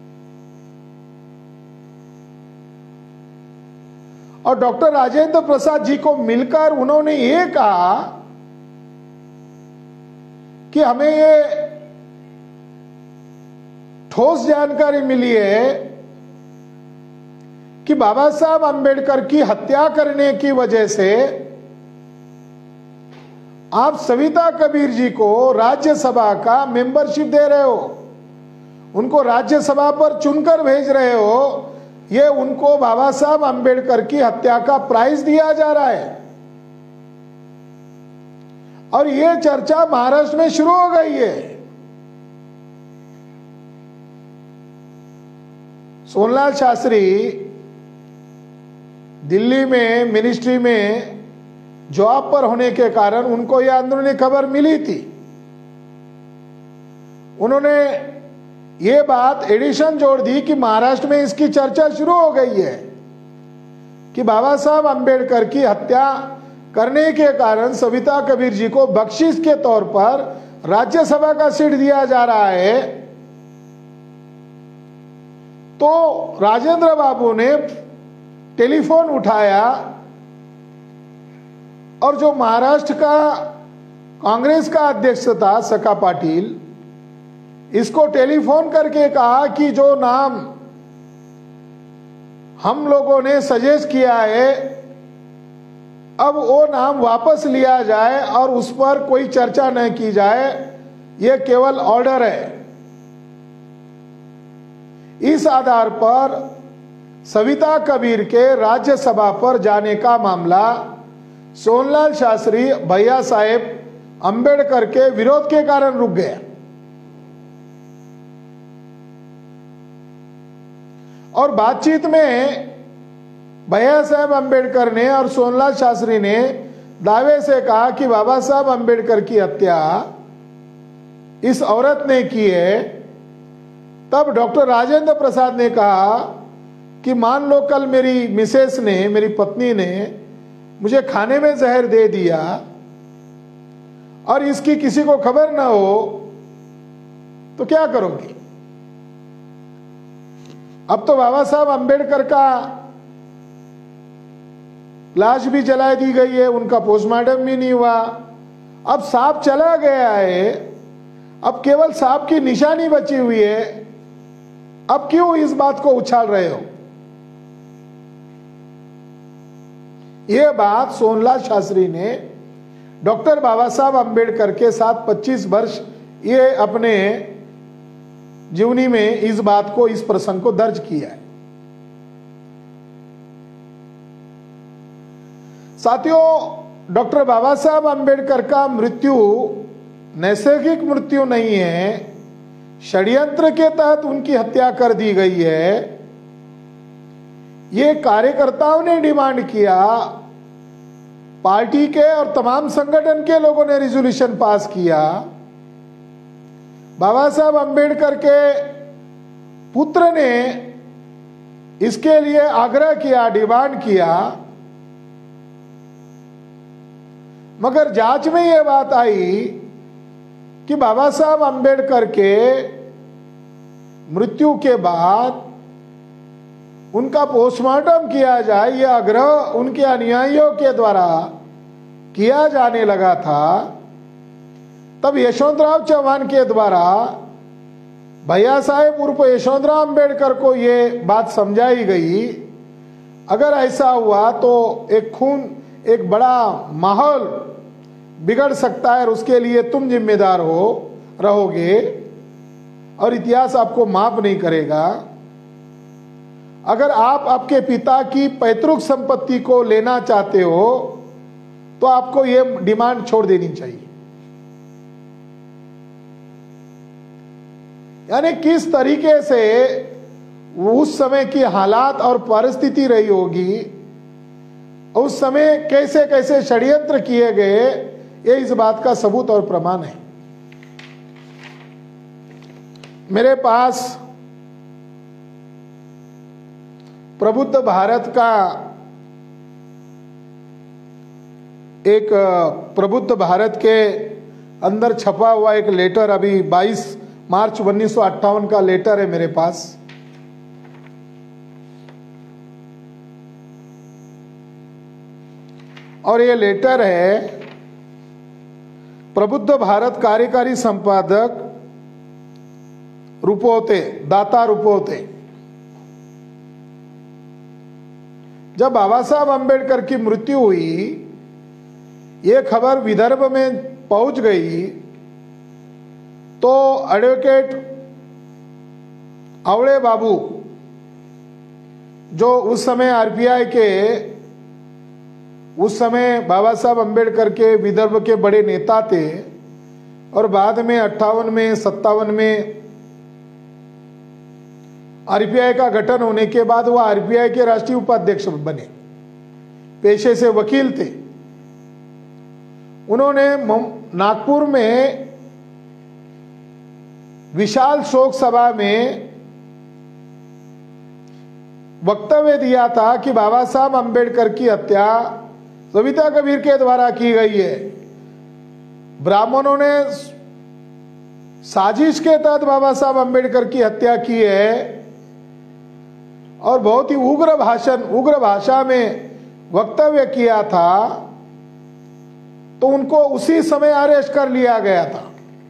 और डॉक्टर राजेंद्र प्रसाद जी को मिलकर उन्होंने ये कहा कि हमें ये ठोस जानकारी मिली है कि बाबा साहब अंबेडकर की हत्या करने की वजह से आप सविता कबीर जी को राज्यसभा का मेंबरशिप दे रहे हो, उनको राज्यसभा पर चुनकर भेज रहे हो। ये उनको बाबा साहब अंबेडकर की हत्या का प्राइज दिया जा रहा है। और ये चर्चा महाराष्ट्र में शुरू हो गई है। सोनलाल शास्त्री दिल्ली में मिनिस्ट्री में जॉब पर होने के कारण उनको यह अंदरूनी खबर मिली थी। उन्होंने ये बात एडिशन जोड़ दी कि महाराष्ट्र में इसकी चर्चा शुरू हो गई है कि बाबा साहब अंबेडकर की हत्या करने के कारण सविता कबीर जी को बख्शिश के तौर पर राज्यसभा का सीट दिया जा रहा है। तो राजेंद्र बाबू ने टेलीफोन उठाया और जो महाराष्ट्र का कांग्रेस का अध्यक्ष था सखा पाटिल, इसको टेलीफोन करके कहा कि जो नाम हम लोगों ने सजेस्ट किया है अब वो नाम वापस लिया जाए और उस पर कोई चर्चा न की जाए, ये केवल ऑर्डर है। इस आधार पर सविता कबीर के राज्यसभा पर जाने का मामला सोनलाल शास्त्री भैया साहेब अंबेडकर के विरोध के कारण रुक गया। और बातचीत में भैया साहब अंबेडकर ने और सोनलाल शास्त्री ने दावे से कहा कि बाबा साहब अंबेडकर की हत्या इस औरत ने की है। तब डॉक्टर राजेंद्र प्रसाद ने कहा कि मान लो कल मेरी मिसेस ने, मेरी पत्नी ने मुझे खाने में जहर दे दिया और इसकी किसी को खबर ना हो तो क्या करोगी? अब तो बाबा साहब अंबेडकर का लाश भी जला दी गई है, उनका पोस्टमार्टम भी नहीं हुआ। अब सांप चला गया है, अब केवल सांप की निशानी बची हुई है। अब क्यों इस बात को उछाल रहे हो? यह बात सोनलाल शास्त्री ने डॉक्टर बाबा साहब अंबेडकर के साथ पच्चीस वर्ष ये अपने जीवनी में इस बात को, इस प्रसंग को दर्ज किया है। साथियों, डॉक्टर बाबा साहब अंबेडकर का मृत्यु नैसर्गिक मृत्यु नहीं है, षड्यंत्र के तहत उनकी हत्या कर दी गई है। ये कार्यकर्ताओं ने डिमांड किया, पार्टी के और तमाम संगठन के लोगों ने रिजोल्यूशन पास किया। बाबा साहब अंबेडकर के पुत्र ने इसके लिए आग्रह किया, डिमांड किया, मगर जांच में यह बात आई कि बाबा साहब अंबेडकर के मृत्यु के बाद उनका पोस्टमार्टम किया जाए, यह आग्रह उनके अनुयायियों के द्वारा किया जाने लगा था। तब यशवंतराव चौहान के द्वारा भैया साहेब उर्फ यशवंतराव अंबेडकर को ये बात समझाई गई, अगर ऐसा हुआ तो एक खून, एक बड़ा माहौल बिगड़ सकता है और उसके लिए तुम जिम्मेदार हो रहोगे और इतिहास आपको माफ नहीं करेगा। अगर आप आपके पिता की पैतृक संपत्ति को लेना चाहते हो तो आपको यह डिमांड छोड़ देनी चाहिए। यानी किस तरीके से उस समय की हालात और परिस्थिति रही होगी, उस समय कैसे कैसे षड्यंत्र किए गए, ये इस बात का सबूत और प्रमाण है। मेरे पास प्रबुद्ध भारत का एक प्रबुद्ध भारत के अंदर छपा हुआ एक लेटर, अभी बाईस मार्च उन्नीस सौ अट्ठावन का लेटर है मेरे पास। और ये लेटर है प्रबुद्ध भारत कार्यकारी संपादक रुपौते, दाता रुपौते। जब बाबा साहब अंबेडकर की मृत्यु हुई, ये खबर विदर्भ में पहुंच गई तो एडवोकेट आवड़े बाबू, जो उस समय आरपीआई के, उस समय बाबा साहब अंबेडकर के विदर्भ के बड़े नेता थे और बाद में अट्ठावन में सत्तावन में आरपीआई का गठन होने के बाद वह आरपीआई के राष्ट्रीय उपाध्यक्ष बने, पेशे से वकील थे। उन्होंने नागपुर में विशाल शोक सभा में वक्तव्य दिया था कि बाबा साहब अंबेडकर की हत्या सविता कबीर के द्वारा की गई है। ब्राह्मणों ने साजिश के तहत बाबा साहब अंबेडकर की हत्या की है और बहुत ही उग्र भाषण उग्र भाषा में वक्तव्य किया था, तो उनको उसी समय अरेस्ट कर लिया गया था।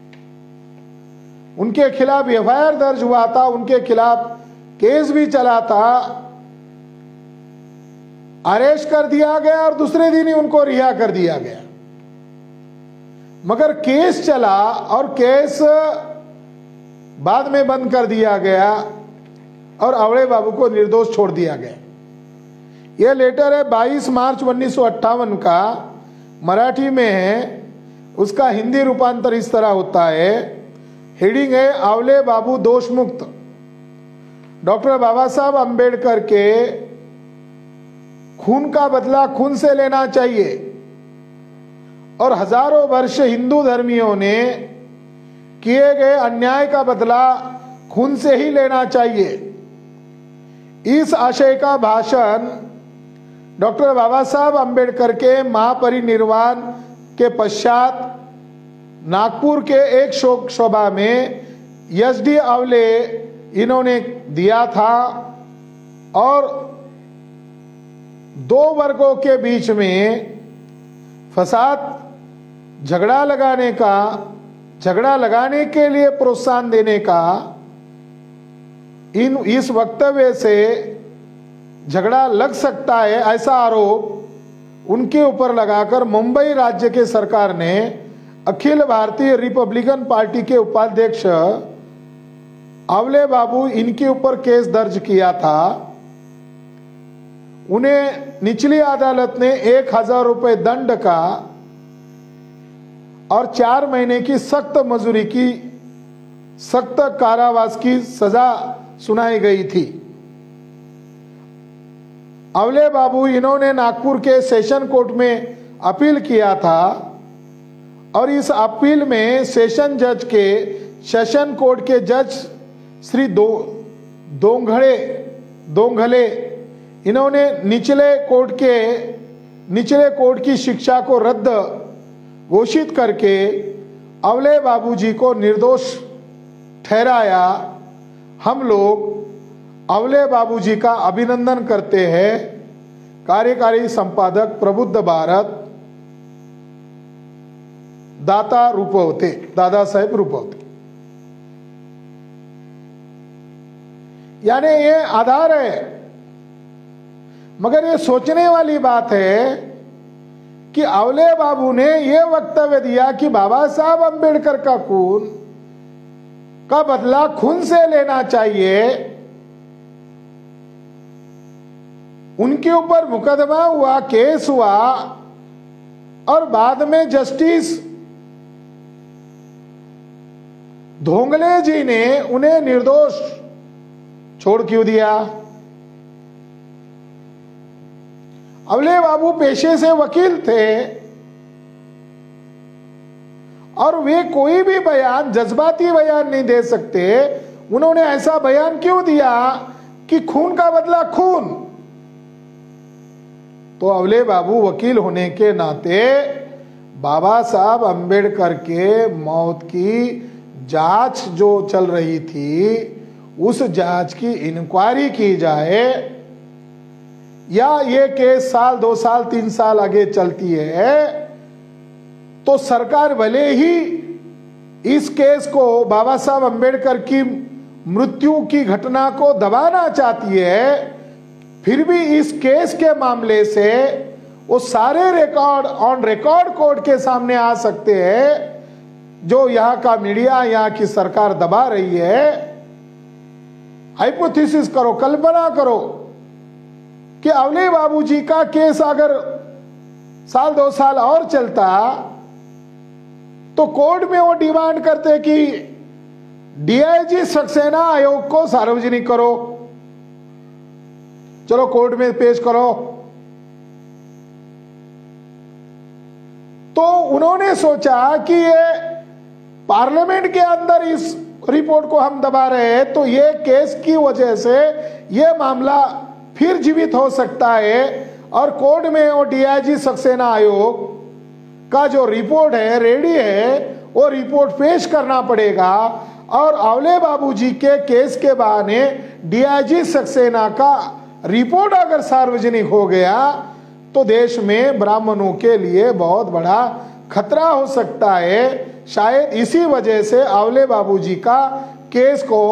उनके खिलाफ एफ आई आर दर्ज हुआ था, उनके खिलाफ केस भी चला था, अरेस्ट कर दिया गया और दूसरे दिन ही उनको रिहा कर दिया गया। मगर केस चला और केस बाद में बंद कर दिया गया और अवले बाबू को निर्दोष छोड़ दिया गया। यह लेटर है बाईस मार्च उन्नीस सौ अट्ठावन का, मराठी में है। उसका हिंदी रूपांतर इस तरह होता है, हेडिंग है अवले बाबू दोष मुक्त। डॉक्टर बाबा साहब अंबेडकर के खून का बदला खून से लेना चाहिए और हजारों वर्ष हिंदू धर्मियों ने किए गए अन्याय का बदला खून से ही लेना चाहिए। इस आशय का भाषण डॉक्टर बाबा साहब अंबेडकर के महापरिनिर्वाण के पश्चात नागपुर के एक शोक सभा में एस डी अवले इन्होंने दिया था और दो वर्गों के बीच में फसाद झगड़ा लगाने का झगड़ा लगाने के लिए प्रोत्साहन देने का इन इस वक्तव्य से झगड़ा लग सकता है, ऐसा आरोप उनके ऊपर लगाकर मुंबई राज्य के सरकार ने अखिल भारतीय रिपब्लिकन पार्टी के उपाध्यक्ष अवले बाबू इनके ऊपर केस दर्ज किया था। उन्हें निचली अदालत ने एक हजार रुपए दंड का और चार महीने की सख्त मजदूरी की सख्त कारावास की सजा सुनाई गई थी। अवले बाबू इन्होंने नागपुर के सेशन कोर्ट में अपील किया था और इस अपील में सेशन जज के सेशन कोर्ट के जज श्री दो दोंघड़े दोंघले इन्होंने निचले कोर्ट के निचले कोर्ट की शिक्षा को रद्द घोषित करके अवले बाबू जी को निर्दोष ठहराया। हम लोग अवले बाबू जी का अभिनंदन करते हैं। कार्यकारी संपादक प्रबुद्ध भारत, दाता रूपवते, दादा साहेब रूपवते। यानी ये आधार है, मगर ये सोचने वाली बात है कि अवले बाबू ने यह वक्तव्य दिया कि बाबा साहब अंबेडकर का खून का बदला खून से लेना चाहिए। उनके ऊपर मुकदमा हुआ, केस हुआ और बाद में जस्टिस धोंगले जी ने उन्हें निर्दोष छोड़ क्यों दिया? अवले बाबू पेशे से वकील थे और वे कोई भी बयान जज्बाती बयान नहीं दे सकते। उन्होंने ऐसा बयान क्यों दिया कि खून का बदला खून? तो अवले बाबू वकील होने के नाते बाबा साहब अंबेडकर के मौत की जांच जो चल रही थी उस जांच की इंक्वायरी की जाए, या ये केस साल दो साल तीन साल आगे चलती है तो सरकार भले ही इस केस को बाबा साहब अंबेडकर की मृत्यु की घटना को दबाना चाहती है, फिर भी इस केस के मामले से वो सारे रिकॉर्ड ऑन रिकॉर्ड कोर्ट के सामने आ सकते हैं जो यहाँ का मीडिया, यहाँ की सरकार दबा रही है। हाइपोथेसिस करो, कल्पना करो कि अवले बाबू जी का केस अगर साल दो साल और चलता तो कोर्ट में वो डिमांड करते कि डी आई जी सक्सेना आयोग को सार्वजनिक करो, चलो कोर्ट में पेश करो। तो उन्होंने सोचा कि ये पार्लियामेंट के अंदर इस रिपोर्ट को हम दबा रहे हैं तो ये केस की वजह से ये मामला फिर जीवित हो सकता है और कोर्ट में वो डीआईजी सक्सेना आयोग का जो रिपोर्ट है रेडी है वो रिपोर्ट पेश करना पड़ेगा और अवले बाबूजी के केस के बहाने डीआईजी सक्सेना का रिपोर्ट अगर सार्वजनिक हो गया तो देश में ब्राह्मणों के लिए बहुत बड़ा खतरा हो सकता है। शायद इसी वजह से अवले बाबूजी का केस को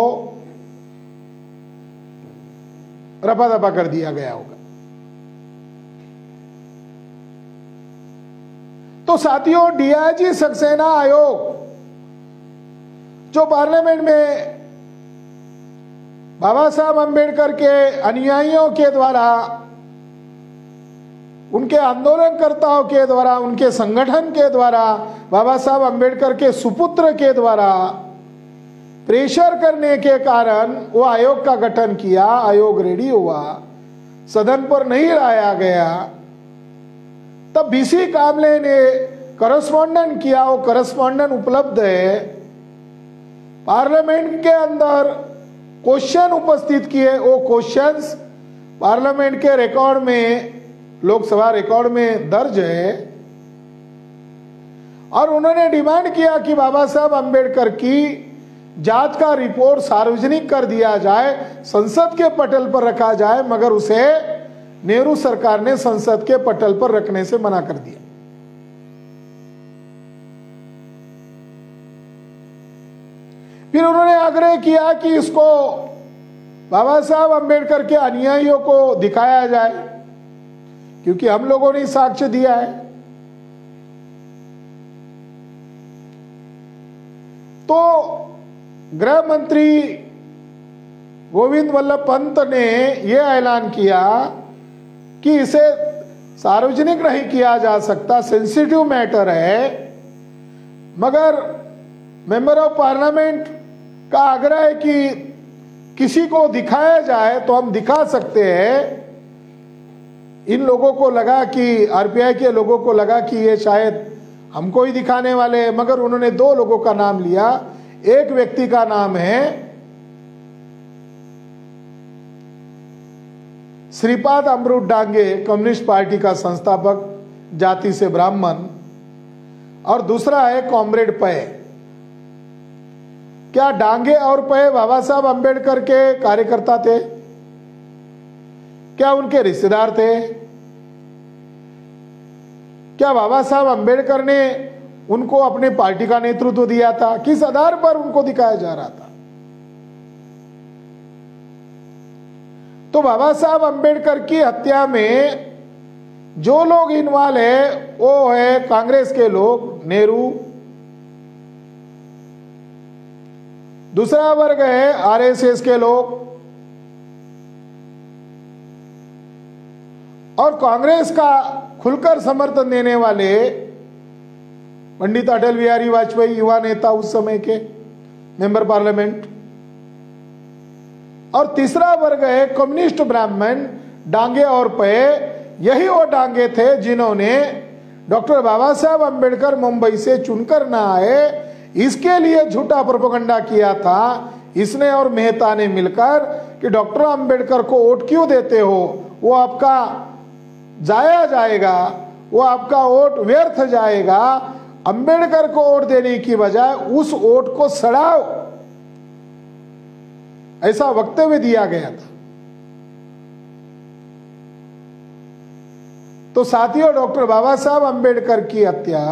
रफा दफा कर दिया गया होगा। तो साथियों, डीआईजी सक्सेना आयोग जो पार्लियामेंट में बाबा साहब अंबेडकर के अनुयायियों के द्वारा, उनके आंदोलनकर्ताओं के द्वारा, उनके संगठन के द्वारा, बाबा साहब अंबेडकर के सुपुत्र के द्वारा प्रेशर करने के कारण वो आयोग का गठन किया। आयोग रेडी हुआ, सदन पर नहीं लाया गया। तब बीसी कामले ने करस्पॉन्डेंट किया, वो करस्पॉन्डेंट उपलब्ध है। पार्लियामेंट के अंदर क्वेश्चन उपस्थित किए, वो क्वेश्चंस पार्लियामेंट के रिकॉर्ड में, लोकसभा रिकॉर्ड में दर्ज है। और उन्होंने डिमांड किया कि बाबा साहब अंबेडकर की जांच का रिपोर्ट सार्वजनिक कर दिया जाए, संसद के पटल पर रखा जाए, मगर उसे नेहरू सरकार ने संसद के पटल पर रखने से मना कर दिया। फिर उन्होंने आग्रह किया कि इसको बाबा साहब अंबेडकर के अनुयायियों को दिखाया जाए, क्योंकि हम लोगों ने साक्ष्य दिया है। तो गृह मंत्री गोविंद वल्लभ पंत ने यह ऐलान किया कि इसे सार्वजनिक नहीं किया जा सकता, सेंसिटिव मैटर है। मगर मेंबर ऑफ पार्लियामेंट का आग्रह है कि किसी को दिखाया जाए तो हम दिखा सकते हैं। इन लोगों को लगा कि आरपीआई के लोगों को लगा कि ये शायद हमको ही दिखाने वाले हैं, मगर उन्होंने दो लोगों का नाम लिया। एक व्यक्ति का नाम है श्रीपाद अमृत डांगे, कम्युनिस्ट पार्टी का संस्थापक, जाति से ब्राह्मण, और दूसरा है कॉमरेड पै। क्या डांगे और पै बाबा साहब अंबेडकर के कार्यकर्ता थे? क्या उनके रिश्तेदार थे? क्या बाबा साहब अंबेडकर ने उनको अपने पार्टी का नेतृत्व दिया था? किस आधार पर उनको दिखाया जा रहा था? तो बाबा साहब अंबेडकर की हत्या में जो लोग इन्वॉल्व है वो है कांग्रेस के लोग, नेहरू। दूसरा वर्ग है आरएसएस के लोग, और कांग्रेस का खुलकर समर्थन देने वाले पंडित अटल बिहारी वाजपेयी, युवा नेता उस समय के मेंबर पार्लियामेंट। और तीसरा वर्ग है कम्युनिस्ट ब्राह्मण, डांगे और पै। यही वो डांगे थे जिन्होंने डॉक्टर बाबा साहब अंबेडकर मुंबई से चुनकर ना आए, इसके लिए झूठा प्रोपेगेंडा किया था इसने और मेहता ने मिलकर कि डॉक्टर अंबेडकर को वोट क्यों देते हो, वो आपका जाया जाएगा, वो आपका वोट व्यर्थ जाएगा। अंबेडकर को वोट देने की बजाय उस वोट को सड़ाओ, ऐसा वक्तव्य दिया गया था। तो साथियों, डॉक्टर बाबा साहब अंबेडकर की हत्या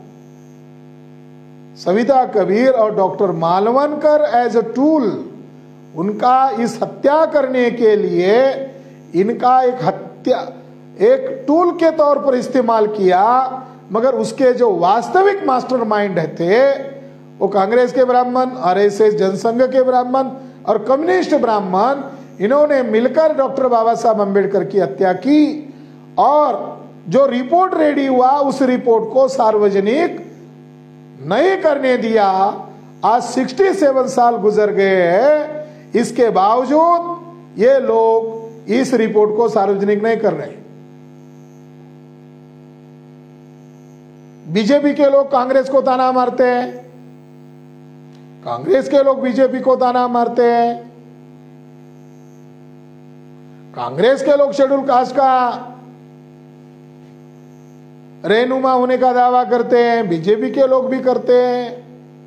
सविता कबीर और doctor Malvankar as a tool, उनका इस हत्या करने के लिए इनका एक हत्या एक टूल के तौर पर इस्तेमाल किया, मगर उसके जो वास्तविक मास्टरमाइंड थे वो कांग्रेस के ब्राह्मण, आरएसएस जनसंघ के ब्राह्मण और कम्युनिस्ट ब्राह्मण, इन्होंने मिलकर डॉक्टर बाबा साहब अंबेडकर की हत्या की। और जो रिपोर्ट रेडी हुआ उस रिपोर्ट को सार्वजनिक नहीं करने दिया। आज सड़सठ साल गुजर गए हैं, इसके बावजूद ये लोग इस रिपोर्ट को सार्वजनिक नहीं कर रहे। बीजेपी के लोग कांग्रेस को ताना मारते हैं, कांग्रेस के लोग बीजेपी को ताना मारते हैं, कांग्रेस के लोग शेड्यूल कास्ट का रहनुमा होने का दावा करते हैं, बीजेपी के लोग भी करते हैं।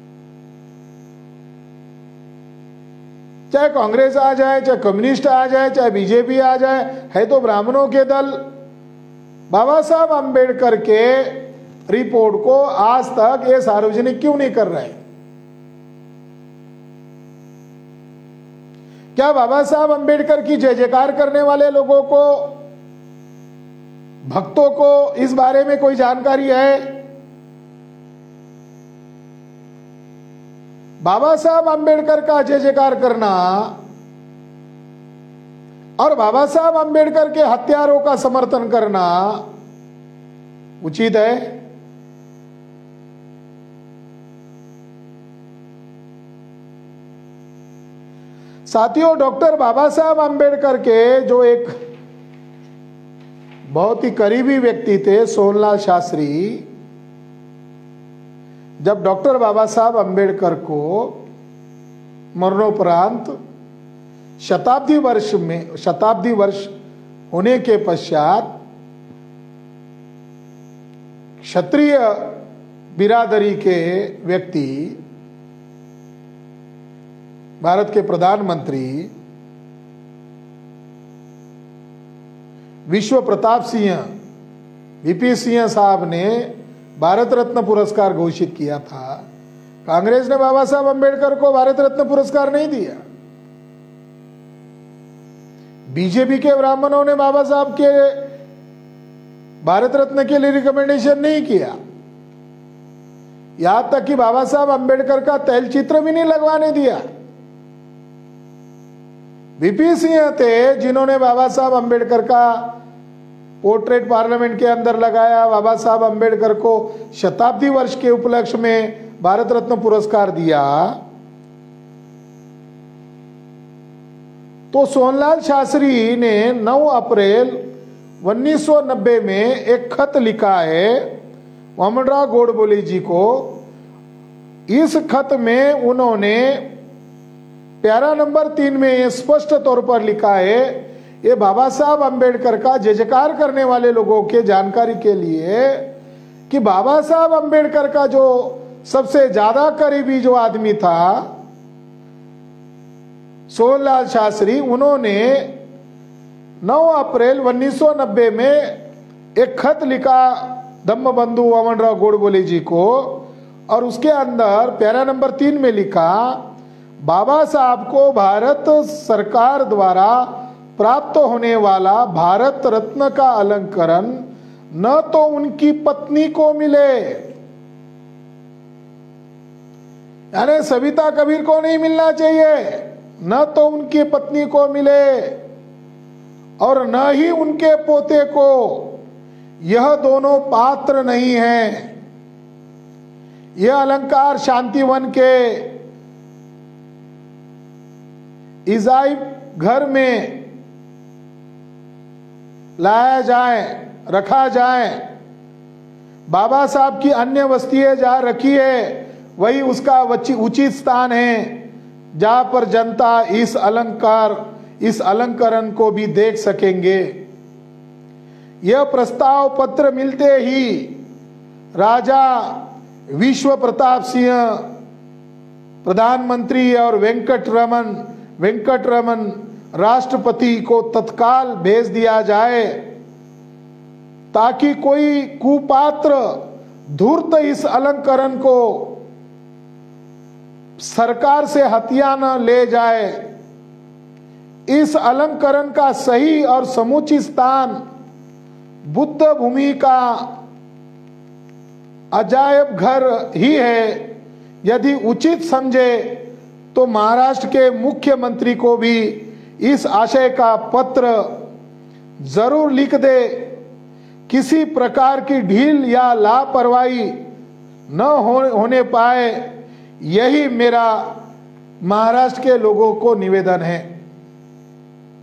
चाहे कांग्रेस आ जाए, चाहे कम्युनिस्ट आ जाए, चाहे बीजेपी आ जाए, है तो ब्राह्मणों के दल। बाबा साहब अंबेडकर के रिपोर्ट को आज तक ये सार्वजनिक क्यों नहीं कर रहे? क्या बाबा साहब अंबेडकर की जय जयकार करने वाले लोगों को, भक्तों को इस बारे में कोई जानकारी है? बाबा साहब अंबेडकर का जय जयकार करना और बाबा साहब अंबेडकर के हत्यारों का समर्थन करना उचित है? साथियों, डॉक्टर बाबा साहब अंबेडकर के जो एक बहुत ही करीबी व्यक्ति थे, सोनलाल शास्त्री, जब डॉक्टर बाबा साहब अंबेडकर को मरणोपरांत शताब्दी वर्ष में शताब्दी वर्ष होने के पश्चात क्षत्रिय बिरादरी के व्यक्ति, भारत के प्रधानमंत्री विश्व प्रताप सिंह वीपी सिंह साहब ने भारत रत्न पुरस्कार घोषित किया था। कांग्रेस ने बाबा साहब अंबेडकर को भारत रत्न पुरस्कार नहीं दिया। बीजेपी के ब्राह्मणों ने बाबा साहब के भारत रत्न के लिए रिकमेंडेशन नहीं किया। यहां तक कि बाबा साहब अंबेडकर का तैलचित्र भी नहीं लगवाने दिया। वीपी सिंह थे जिन्होंने बाबा साहब अंबेडकर का पोर्ट्रेट पार्लियामेंट के अंदर लगाया, बाबा साहब अंबेडकर को शताब्दी वर्ष के उपलक्ष्य में भारत रत्न पुरस्कार दिया। तो सोनलाल शास्त्री ने नौ अप्रैल उन्नीस सौ नब्बे में एक खत लिखा है वामनराव गोडबोले जी को। इस खत में उन्होंने प्यारा नंबर तीन में ये स्पष्ट तौर पर लिखा है, ये बाबा साहब अंबेडकर का जय जयकार करने वाले लोगों के जानकारी के लिए, कि बाबा साहब अंबेडकर का जो सबसे ज्यादा करीबी जो आदमी था सोनलाल शास्त्री, उन्होंने नौ अप्रैल उन्नीस सौ नब्बे में एक खत लिखा धम्मबंधु वामनराव गोडबोले जी को, और उसके अंदर पैरा नंबर तीन में लिखा, बाबा साहब को भारत सरकार द्वारा प्राप्त होने वाला भारत रत्न का अलंकरण न तो उनकी पत्नी को मिले, यानी सविता कबीर को नहीं मिलना चाहिए, न तो उनकी पत्नी को मिले और न ही उनके पोते को। यह दोनों पात्र नहीं हैं। यह अलंकार शांतिवन के ईसाई घर में लाया जाए, रखा जाए। बाबा साहब की अन्य वस्तुएं जहां रखी है वही उसका उचित स्थान है, जहां पर जनता इस अलंकार इस अलंकरण को भी देख सकेंगे। यह प्रस्ताव पत्र मिलते ही राजा विश्व प्रताप सिंह प्रधानमंत्री और वेंकटरमन वेंकटरमन राष्ट्रपति को तत्काल भेज दिया जाए, ताकि कोई कुपात्र धूर्त इस अलंकरण को सरकार से हथिया न ले जाए। इस अलंकरण का सही और समुचित स्थान बुद्ध भूमि का अजायब घर ही है। यदि उचित समझे तो महाराष्ट्र के मुख्यमंत्री को भी इस आशय का पत्र जरूर लिख दे। किसी प्रकार की ढील या लापरवाही न हो, होने पाए, यही मेरा महाराष्ट्र के लोगों को निवेदन है।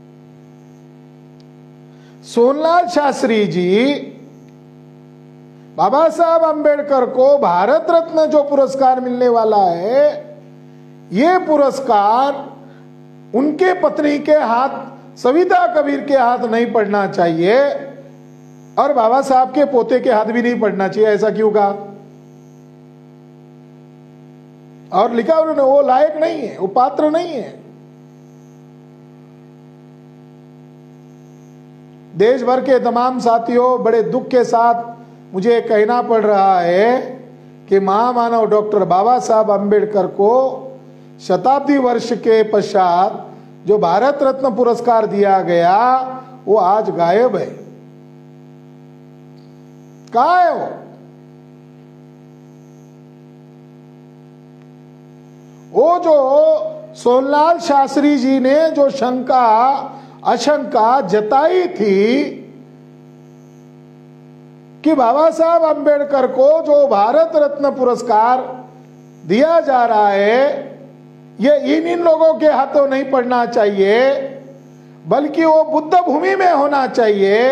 सोनलाल शास्त्री जी बाबा साहब अंबेडकर को भारत रत्न जो पुरस्कार मिलने वाला है, ये पुरस्कार उनके पत्नी के हाथ सविता कबीर के हाथ नहीं पड़ना चाहिए और बाबा साहब के पोते के हाथ भी नहीं पड़ना चाहिए। ऐसा क्यों कहा? और लिखा उन्होंने वो लायक नहीं है, वो पात्र नहीं है। देश भर के तमाम साथियों, बड़े दुख के साथ मुझे कहना पड़ रहा है कि महामानव डॉक्टर बाबा साहब अंबेडकर को शताब्दी वर्ष के पश्चात जो भारत रत्न पुरस्कार दिया गया वो आज गायब है। कहाँ है वो? वो जो सोनलाल शास्त्री जी ने जो शंका आशंका जताई थी कि बाबा साहब अंबेडकर को जो भारत रत्न पुरस्कार दिया जा रहा है ये इन इन लोगों के हाथों नहीं पड़ना चाहिए, बल्कि वो बुद्ध भूमि में होना चाहिए,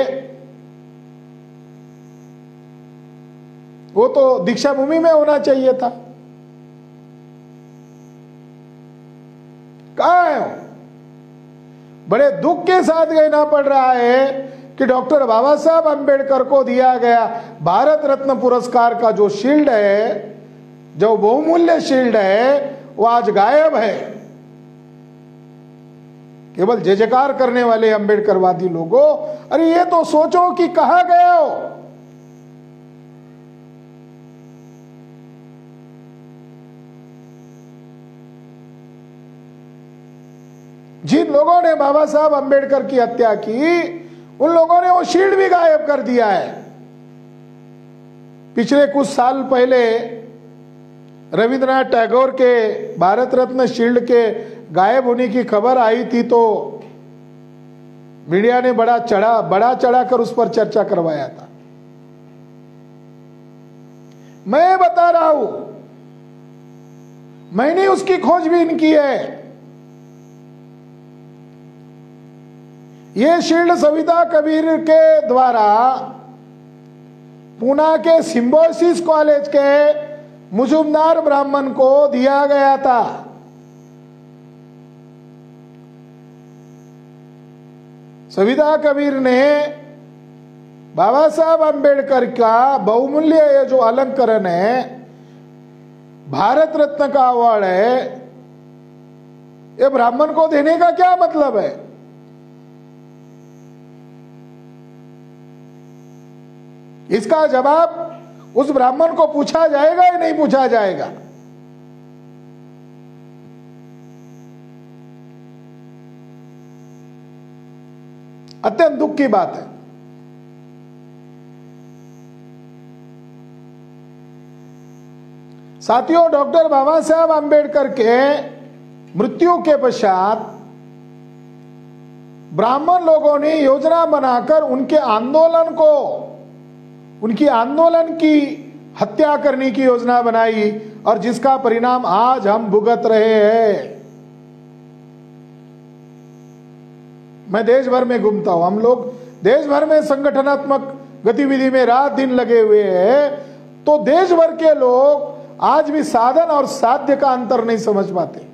वो तो दीक्षा भूमि में होना चाहिए था। कहाँ है वो? बड़े दुख के साथ कहना पड़ रहा है कि डॉक्टर बाबा साहब अंबेडकर को दिया गया भारत रत्न पुरस्कार का जो शील्ड है, जो बहुमूल्य शील्ड है, वो आज गायब है। केवल जय जयकार करने वाले अंबेडकरवादी लोगों, अरे ये तो सोचो कि कहां गए हो। जिन लोगों ने बाबा साहब अंबेडकर की हत्या की, उन लोगों ने वो शील्ड भी गायब कर दिया है। पिछले कुछ साल पहले रविंद्रनाथ टैगोर के भारत रत्न शील्ड के गायब होने की खबर आई थी तो मीडिया ने बड़ा चढ़ा बड़ा चढ़ाकर उस पर चर्चा करवाया था। मैं बता रहा हूं, मैंने उसकी खोजबीन की है। ये शील्ड सविता कबीर के द्वारा पूना के सिम्बोसिस कॉलेज के मुजुमदार ब्राह्मण को दिया गया था। सविता कबीर ने बाबा साहब अंबेडकर का बहुमूल्य ये जो अलंकरण है, भारत रत्न का अवार्ड है, ये ब्राह्मण को देने का क्या मतलब है? इसका जवाब उस ब्राह्मण को पूछा जाएगा या नहीं पूछा जाएगा? अत्यंत दुख की बात है। साथियों, डॉक्टर बाबा साहब अंबेडकर के मृत्यु के पश्चात ब्राह्मण लोगों ने योजना बनाकर उनके आंदोलन को उनकी आंदोलन की हत्या करने की योजना बनाई और जिसका परिणाम आज हम भुगत रहे हैं। मैं देश भर में घूमता हूं, हम लोग देश भर में संगठनात्मक गतिविधि में रात दिन लगे हुए हैं, तो देश भर के लोग आज भी साधन और साध्य का अंतर नहीं समझ पाते,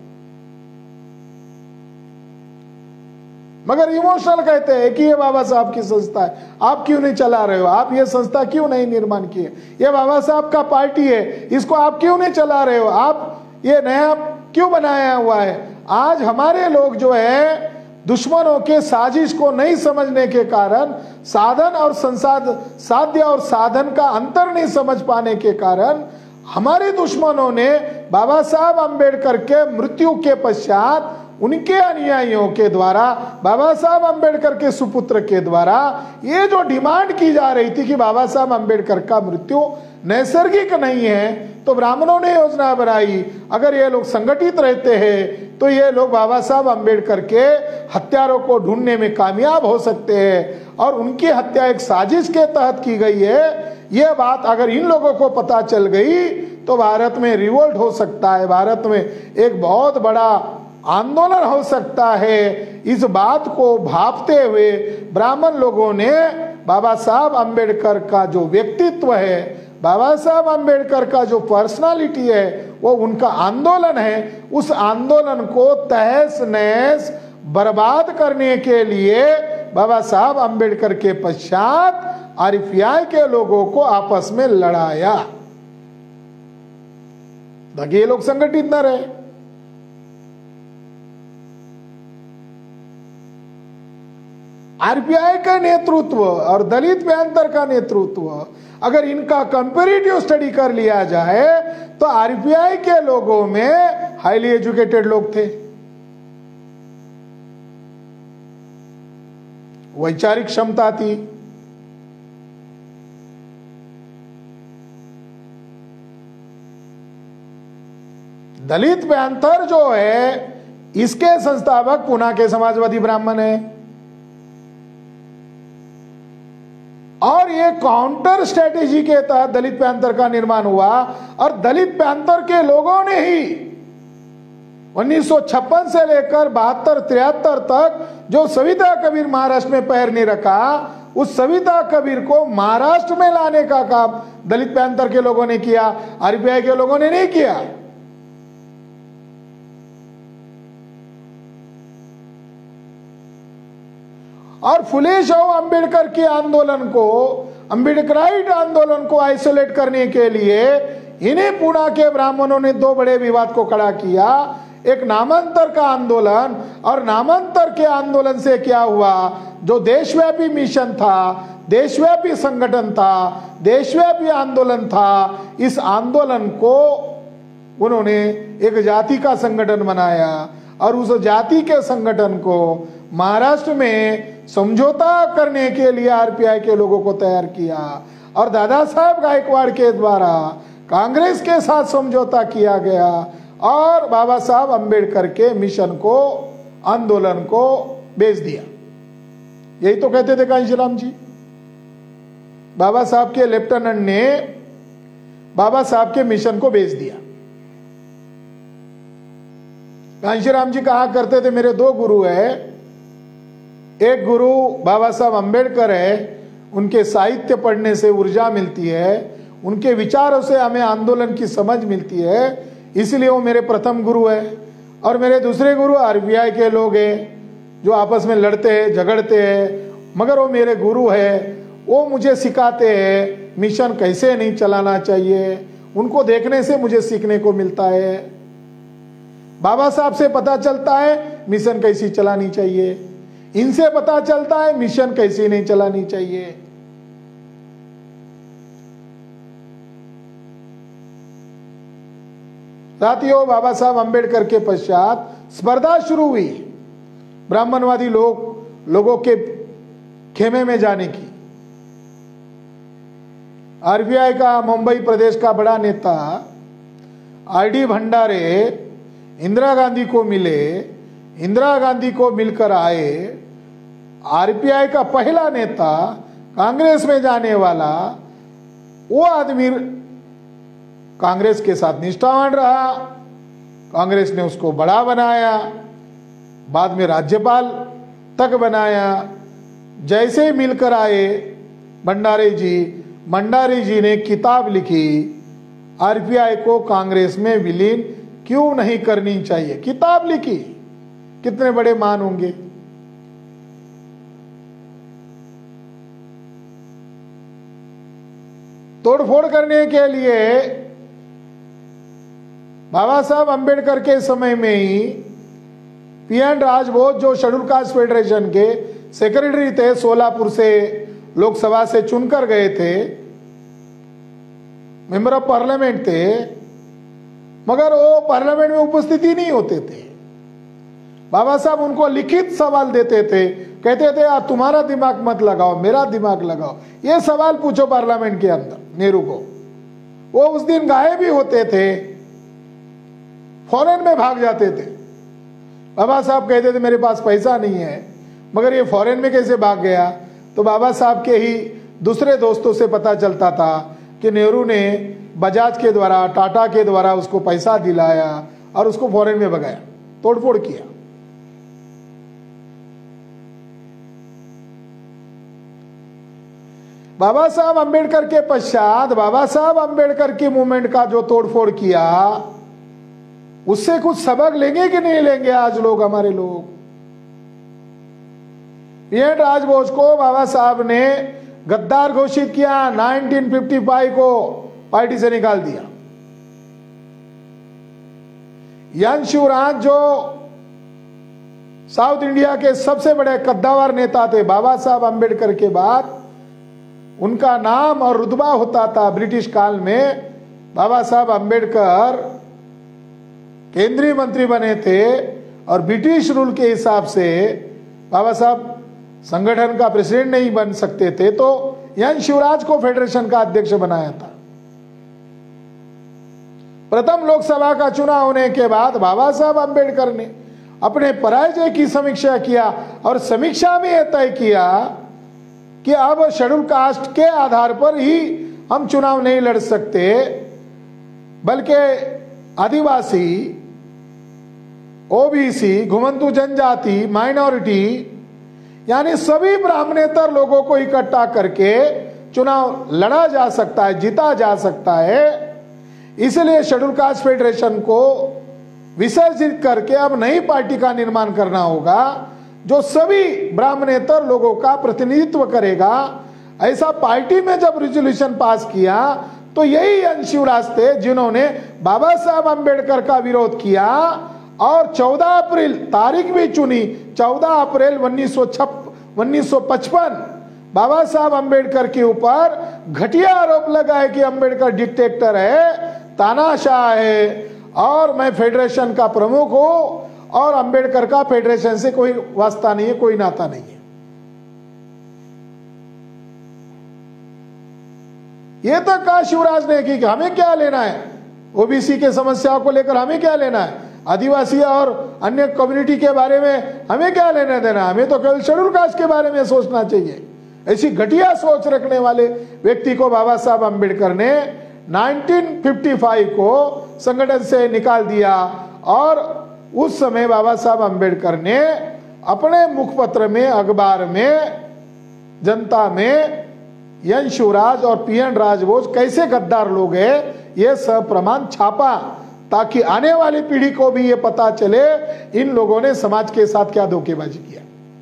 मगर इमोशनल कहते हैं कि ये बाबा साहब की संस्था है, आप क्यों नहीं चला रहे हो, आप ये संस्था क्यों नहीं निर्माण किए, ये बाबा साहब का पार्टी है, इसको आप क्यों नहीं चला रहे हो, आप ये नया क्यों बनाया हुआ है। आज हमारे लोग जो है दुश्मनों के साजिश को नहीं समझने के कारण, साधन और संसाध साध्य और साधन का अंतर नहीं समझ पाने के कारण हमारे दुश्मनों ने बाबा साहब अंबेडकर के मृत्यु के पश्चात उनके अनुयायियों के द्वारा, बाबा साहब अंबेडकर के सुपुत्र के द्वारा ये जो डिमांड की जा रही थी कि बाबा साहब अंबेडकर का मृत्यु नैसर्गिक नहीं है, तो ब्राह्मणों ने योजना बनाई, अगर ये लोग संगठित रहते हैं तो ये लोग बाबा साहब अंबेडकर के हत्यारों को ढूंढने में कामयाब हो सकते हैं, और उनकी हत्या एक साजिश के तहत की गई है। यह बात अगर इन लोगों को पता चल गई तो भारत में रिवोल्ट हो सकता है, भारत में एक बहुत बड़ा आंदोलन हो सकता है। इस बात को भांपते हुए ब्राह्मण लोगों ने बाबा साहब अंबेडकर का जो व्यक्तित्व है, बाबा साहब अंबेडकर का जो पर्सनालिटी है, वो उनका आंदोलन है। उस आंदोलन को तहस नहस बर्बाद करने के लिए बाबा साहब अंबेडकर के पश्चात आरपीआई के लोगों को आपस में लड़ाया ताकि ये लोग संगठित न रहे। आरपीआई का नेतृत्व और दलित पैंथर का नेतृत्व अगर इनका कंपैरेटिव स्टडी कर लिया जाए तो आरपीआई के लोगों में हाईली एजुकेटेड लोग थे, वैचारिक क्षमता थी, दलित पैंथर जो है इसके संस्थापक पुणे के समाजवादी ब्राह्मण है और ये काउंटर स्ट्रेटेजी के तहत दलित पैंथर का निर्माण हुआ। और दलित पैंथर के लोगों ने ही उन्नीस सौ छप्पन से लेकर बहत्तर तिहत्तर तक जो सविता कबीर महाराष्ट्र में पैर नहीं रखा, उस सविता कबीर को महाराष्ट्र में लाने का काम दलित पैंथर के लोगों ने किया, आरपीआई के लोगों ने नहीं किया। और फुले शाहू अंबेडकर के आंदोलन को, अंबेडकराइट आंदोलन को आइसोलेट करने के लिए इन्हें पुणे के ब्राह्मणों ने दो बड़े विवाद को खड़ा किया। एक नामांतर का आंदोलन, और नामांतर के आंदोलन से क्या हुआ, जो देशव्यापी मिशन था, देशव्यापी संगठन था, देशव्यापी आंदोलन था, इस आंदोलन को उन्होंने एक जाति का संगठन बनाया और उस जाति के संगठन को महाराष्ट्र में समझौता करने के लिए आरपीआई के लोगों को तैयार किया और दादा साहब गायकवाड़ के द्वारा कांग्रेस के साथ समझौता किया गया और बाबा साहब अंबेडकर के मिशन को, आंदोलन को बेच दिया। यही तो कहते थे कांशीराम जी। बाबा साहब के लेफ्टिनेंट ने बाबा साहब के मिशन को बेच दिया। कांशीराम जी कहा करते थे मेरे दो गुरु है, एक गुरु बाबा साहब अंबेडकर है, उनके साहित्य पढ़ने से ऊर्जा मिलती है, उनके विचारों से हमें आंदोलन की समझ मिलती है, इसलिए वो मेरे प्रथम गुरु है। और मेरे दूसरे गुरु आरपीआई के लोग हैं जो आपस में लड़ते हैं, झगड़ते हैं, मगर वो मेरे गुरु है, वो मुझे सिखाते हैं मिशन कैसे नहीं चलाना चाहिए, उनको देखने से मुझे सीखने को मिलता है। बाबा साहब से पता चलता है मिशन कैसी चलानी चाहिए, इनसे पता चलता है मिशन कैसी नहीं चलानी चाहिए। साथियों, बाबा साहब अंबेडकर के पश्चात स्पर्धा शुरू हुई ब्राह्मणवादी लोग लोगों के खेमे में जाने की। आरपीआई का मुंबई प्रदेश का बड़ा नेता आर डी भंडारे इंदिरा गांधी को मिले, इंदिरा गांधी को मिलकर आए। आरपीआई का पहला नेता, कांग्रेस में जाने वाला वो आदमी कांग्रेस के साथ निष्ठावान रहा, कांग्रेस ने उसको बड़ा बनाया, बाद में राज्यपाल तक बनाया। जैसे ही मिलकर आए भंडारे जी, भंडारे जी ने किताब लिखी आरपीआई को कांग्रेस में विलीन क्यों नहीं करनी चाहिए, किताब लिखी। कितने बड़े मान होंगे। तोड़फोड़ करने के लिए बाबा साहब अंबेडकर के समय में ही पी एन राजभोज जो शेड्यूल कास्ट फेडरेशन के सेक्रेटरी थे, सोलापुर से लोकसभा से चुनकर गए थे, मेंबर ऑफ पार्लियामेंट थे, मगर वो पार्लियामेंट में उपस्थित ही नहीं होते थे। बाबा साहब उनको लिखित सवाल देते थे, कहते थे आप तुम्हारा दिमाग मत लगाओ, मेरा दिमाग लगाओ, ये सवाल पूछो पार्लियामेंट के अंदर नेहरू को। वो उस दिन गायब भी होते थे, फॉरेन में भाग जाते थे। बाबा साहब कहते थे मेरे पास पैसा नहीं है, मगर ये फॉरेन में कैसे भाग गया। तो बाबा साहब के ही दूसरे दोस्तों से पता चलता था कि नेहरू ने बजाज के द्वारा, टाटा के द्वारा उसको पैसा दिलाया और उसको फॉरेन में भगाया, तोड़फोड़ किया। बाबा साहब अंबेडकर के पश्चात बाबा साहब अंबेडकर की मूवमेंट का जो तोड़फोड़ किया, उससे कुछ सबक लेंगे कि नहीं लेंगे आज लोग, हमारे लोग? पीएन राजभोज को बाबा साहब ने गद्दार घोषित किया, उन्नीस सौ पचपन को पार्टी से निकाल दिया। एन शिवराज जो साउथ इंडिया के सबसे बड़े कद्दावर नेता थे, बाबा साहब अंबेडकर के बाद उनका नाम और रुतबा होता था ब्रिटिश काल में। बाबा साहब अंबेडकर केंद्रीय मंत्री बने थे और ब्रिटिश रूल के हिसाब से बाबा साहब संगठन का प्रेसिडेंट नहीं बन सकते थे, तो एन शिवराज को फेडरेशन का अध्यक्ष बनाया था। प्रथम लोकसभा का चुनाव होने के बाद बाबा साहब अंबेडकर ने अपने पराजय की समीक्षा किया और समीक्षा में यह तय किया कि अब शेड्यूल कास्ट के आधार पर ही हम चुनाव नहीं लड़ सकते, बल्कि आदिवासी, ओबीसी, घुमंतु जनजाति, माइनॉरिटी यानी सभी ब्राह्मणेतर लोगों को इकट्ठा करके चुनाव लड़ा जा सकता है, जीता जा सकता है। इसलिए शेड्यूल कास्ट फेडरेशन को विसर्जित करके अब नई पार्टी का निर्माण करना होगा जो सभी ब्राह्मणेतर लोगों का प्रतिनिधित्व करेगा। ऐसा पार्टी में जब रिजोल्यूशन पास किया तो यही एन शिवराज थे जिन्होंने बाबा साहब अंबेडकर का विरोध किया और चौदह अप्रैल तारीख भी चुनी, चौदह अप्रैल उन्नीस सौ छप्पन उन्नीस सौ पचपन बाबा साहब अंबेडकर के ऊपर घटिया आरोप लगाए कि अंबेडकर डिक्टेटर है, तानाशाह है और मैं फेडरेशन का प्रमुख हूं और अंबेडकर का फेडरेशन से कोई वास्ता नहीं है, कोई नाता नहीं है। यह तो कहा शिवराज ने कि हमें क्या लेना है, ओबीसी के समस्याओं को लेकर हमें क्या लेना है, आदिवासी और अन्य कम्युनिटी के बारे में हमें क्या लेना देना, हमें तो केवल शेड्यूल कास्ट के बारे में सोचना चाहिए। ऐसी घटिया सोच रखने वाले व्यक्ति को बाबा साहब अंबेडकर ने उन्नीस सौ पचपन को संगठन से निकाल दिया और उस समय बाबा साहब अंबेडकर ने अपने मुखपत्र में, अखबार में, जनता में एन शिवराज और पीएन राजभोज कैसे गद्दार लोग हैं यह सब प्रमाण छापा, ताकि आने वाली पीढ़ी को भी यह पता चले इन लोगों ने समाज के साथ क्या धोखेबाजी किया।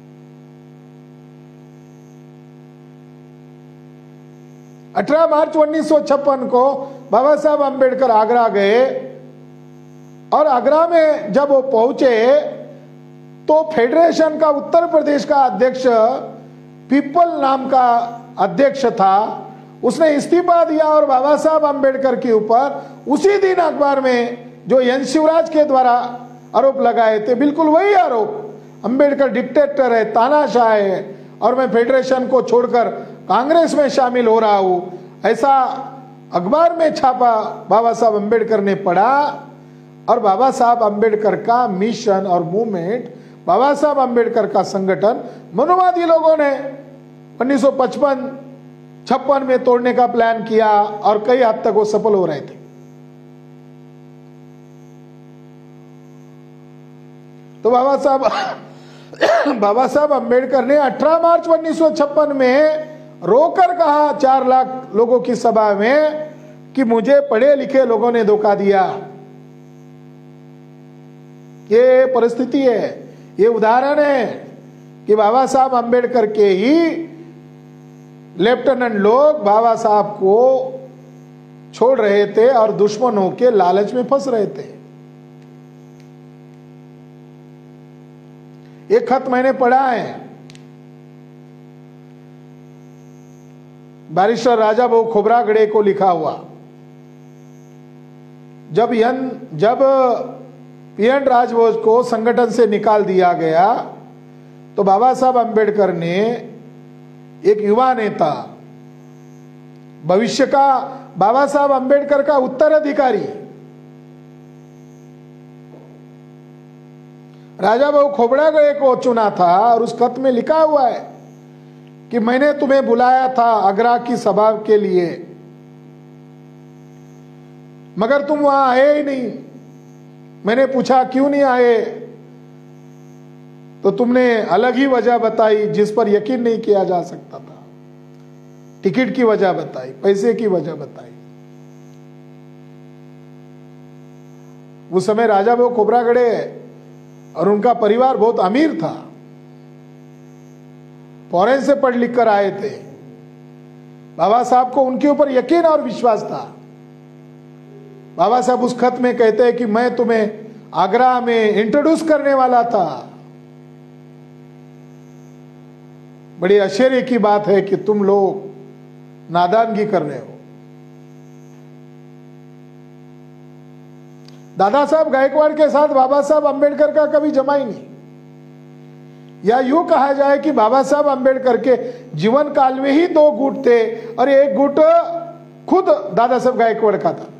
अठारह मार्च उन्नीस सौ छप्पन को बाबा साहब अंबेडकर आगरा गए और आगरा में जब वो पहुंचे तो फेडरेशन का उत्तर प्रदेश का अध्यक्ष पीपल नाम का अध्यक्ष था, उसने इस्तीफा दिया और बाबा साहब अंबेडकर के ऊपर उसी दिन अखबार में जो एन शिवराज के द्वारा आरोप लगाए थे, बिल्कुल वही आरोप, अंबेडकर डिक्टेटर है, तानाशाह है और मैं फेडरेशन को छोड़कर कांग्रेस में शामिल हो रहा हूं, ऐसा अखबार में छापा बाबा साहब अंबेडकर ने पढ़ा। और बाबा साहब अंबेडकर का मिशन और मूवमेंट, बाबा साहब अंबेडकर का संगठन मनुवादी लोगों ने उन्नीस सौ पचपन छप्पन में तोड़ने का प्लान किया और कई हद तक वो सफल हो रहे थे। तो बाबा साहब बाबा साहब अंबेडकर ने अठारह मार्च उन्नीस सौ छप्पन में रोकर कहा चार लाख लोगों की सभा में कि मुझे पढ़े लिखे लोगों ने धोखा दिया। ये परिस्थिति है, ये उदाहरण है कि बाबा साहब अंबेडकर के ही लेफ्टिनेंट लोग बाबा साहब को छोड़ रहे थे और दुश्मनों के लालच में फंस रहे थे। एक खत मैंने पढ़ा है, बैरिस्टर राजा बहु खोबरागड़े को लिखा हुआ। जब यन जब पीएन राजभोज को संगठन से निकाल दिया गया तो बाबा साहब अंबेडकर ने एक युवा नेता, भविष्य का बाबा साहब अंबेडकर का उत्तराधिकारी राजा बहु खोबरागड़े को चुना था और उस खत में लिखा हुआ है कि मैंने तुम्हें बुलाया था आगरा की सभा के लिए, मगर तुम वहां आए ही नहीं। मैंने पूछा क्यों नहीं आए, तो तुमने अलग ही वजह बताई जिस पर यकीन नहीं किया जा सकता था। टिकट की वजह बताई, पैसे की वजह बताई। उस समय राजा वो खोबरागड़े और उनका परिवार बहुत अमीर था, फॉरेन से पढ़ लिख कर आए थे। बाबा साहब को उनके ऊपर यकीन और विश्वास था। बाबा साहब उस खत में कहते हैं कि मैं तुम्हें आगरा में इंट्रोड्यूस करने वाला था। बड़ी आश्चर्य की बात है कि तुम लोग नादानगी कर रहे हो। दादा साहब गायकवाड़ के साथ बाबा साहब अंबेडकर का कभी जमा ही नहीं, या यूं कहा जाए कि बाबा साहब अंबेडकर के जीवन काल में ही दो गुट थे और एक गुट खुद दादा साहब गायकवाड़ का था।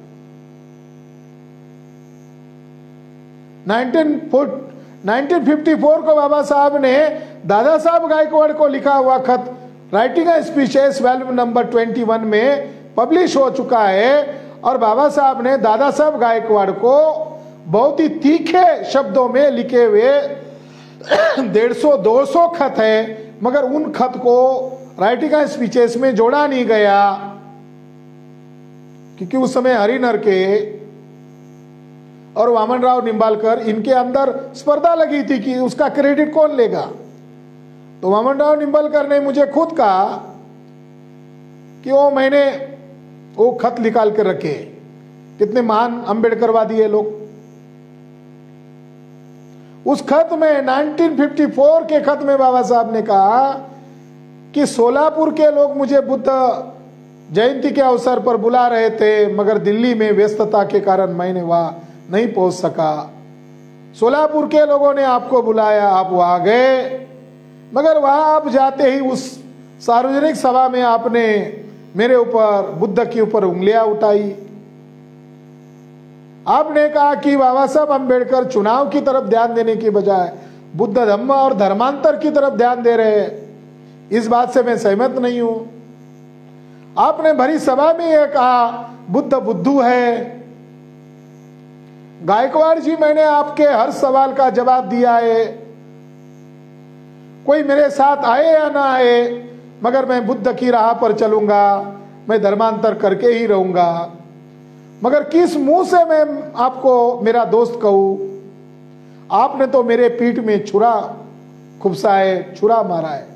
नाइनटीन फिफ्टी फोर को बाबा साहब ने दादा साहब गायकवाड़ को लिखा हुआ खत writing a speeches volume number इक्कीस में पब्लिश हो चुका है, और बाबा साहब ने दादा साहब गायकवाड़ को बहुत ही तीखे शब्दों में लिखे हुए डेढ़ सौ दो सौ खत है, मगर उन खत को राइटिंग ए स्पीचेस में जोड़ा नहीं गया, क्योंकि उस समय हरिनर के और वामन राव निंबालकर इनके अंदर स्पर्धा लगी थी कि उसका क्रेडिट कौन लेगा। तो वामन राव निंबालकर ने मुझे खुद कहा कि वो मैंने वो खत निकाल के रखे, कितने महान अंबेडकरवादी है लोग। उस खत में नाइनटीन फिफ्टी फोर के खत में बाबा साहब ने कहा कि सोलापुर के लोग मुझे बुद्ध जयंती के अवसर पर बुला रहे थे, मगर दिल्ली में व्यस्तता के कारण मैंने वहां नहीं पहुंच सका। सोलापुर के लोगों ने आपको बुलाया, आप वहां गए, मगर वहां आप जाते ही उस सार्वजनिक सभा में आपने मेरे ऊपर, बुद्ध के ऊपर उंगलियां उठाई। आपने कहा कि बाबा साहब अंबेडकर चुनाव की तरफ ध्यान देने की बजाय बुद्ध धम्म और धर्मांतर की तरफ ध्यान दे रहे हैं। इस बात से मैं सहमत नहीं हूं। आपने भरी सभा में यह कहा बुद्ध बुद्धू है। गायकवाड़ जी, मैंने आपके हर सवाल का जवाब दिया है, कोई मेरे साथ आए या ना आए, मगर मैं बुद्ध की राह पर चलूंगा, मैं धर्मांतर करके ही रहूंगा। मगर किस मुंह से मैं आपको मेरा दोस्त कहूं? आपने तो मेरे पीठ में छुरा खुबसा है, छुरा मारा है।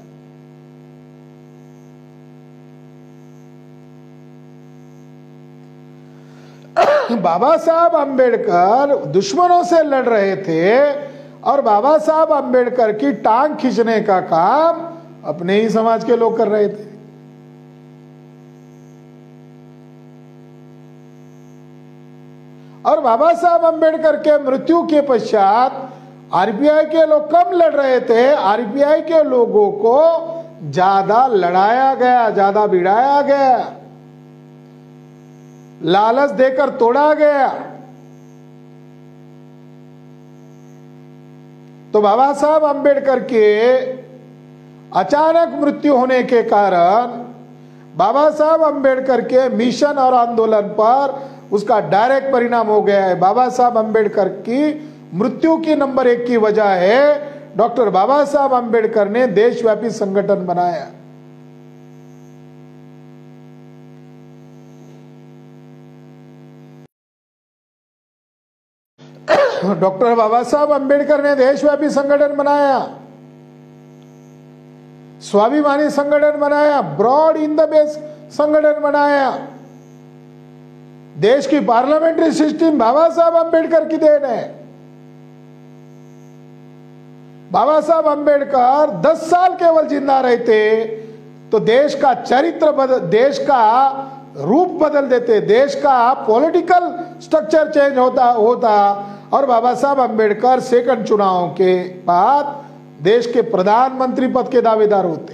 बाबा साहब अंबेडकर दुश्मनों से लड़ रहे थे और बाबा साहब अंबेडकर की टांग खींचने का काम अपने ही समाज के लोग कर रहे थे। और बाबा साहब अंबेडकर के मृत्यु के पश्चात आरपीआई के लोग कम लड़ रहे थे, आरपीआई के लोगों को ज्यादा लड़ाया गया, ज्यादा भिड़ाया गया, लालच देकर तोड़ा गया। तो बाबा साहब अंबेडकर के अचानक मृत्यु होने के कारण बाबा साहब अंबेडकर के मिशन और आंदोलन पर उसका डायरेक्ट परिणाम हो गया है। बाबा साहब अंबेडकर की मृत्यु की नंबर एक की वजह है डॉक्टर बाबा साहब अंबेडकर ने देशव्यापी संगठन बनाया। डॉक्टर बाबा साहब अंबेडकर ने देशव्यापी संगठन बनाया, स्वाभिमानी संगठन बनाया, ब्रॉड इन द बेस संगठन बनाया। देश की पार्लियामेंट्री सिस्टम बाबा साहब अंबेडकर की देन है। बाबा साहब अंबेडकर दस साल केवल जिंदा रहते तो देश का चरित्र बदल, देश का रूप बदल देते, देश का पॉलिटिकल स्ट्रक्चर चेंज होता होता और बाबा साहब अंबेडकर सेकंड चुनाव के बाद देश के प्रधानमंत्री पद के दावेदार होते।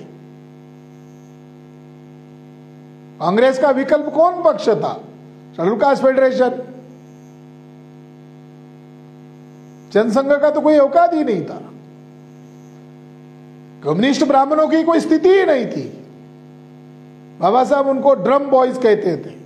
कांग्रेस का विकल्प कौन पक्ष था? Schedule caste federation. जनसंघ का तो कोई औकात ही नहीं था, कम्युनिस्ट ब्राह्मणों की कोई स्थिति ही नहीं थी। बाबा साहब उनको ड्रम बॉयज कहते थे।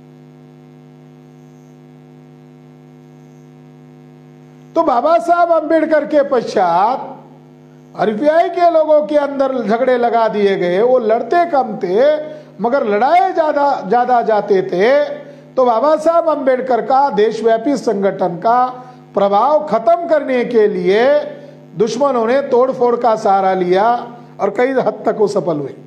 तो बाबा साहब अंबेडकर के पश्चात आरपीआई के लोगों के अंदर झगड़े लगा दिए गए। वो लड़ते कम थे मगर लड़ाए ज्यादा ज्यादा जाते थे तो बाबा साहब अंबेडकर का देशव्यापी संगठन का प्रभाव खत्म करने के लिए दुश्मनों ने तोड़फोड़ का सहारा लिया और कई हद तक वो सफल हुए।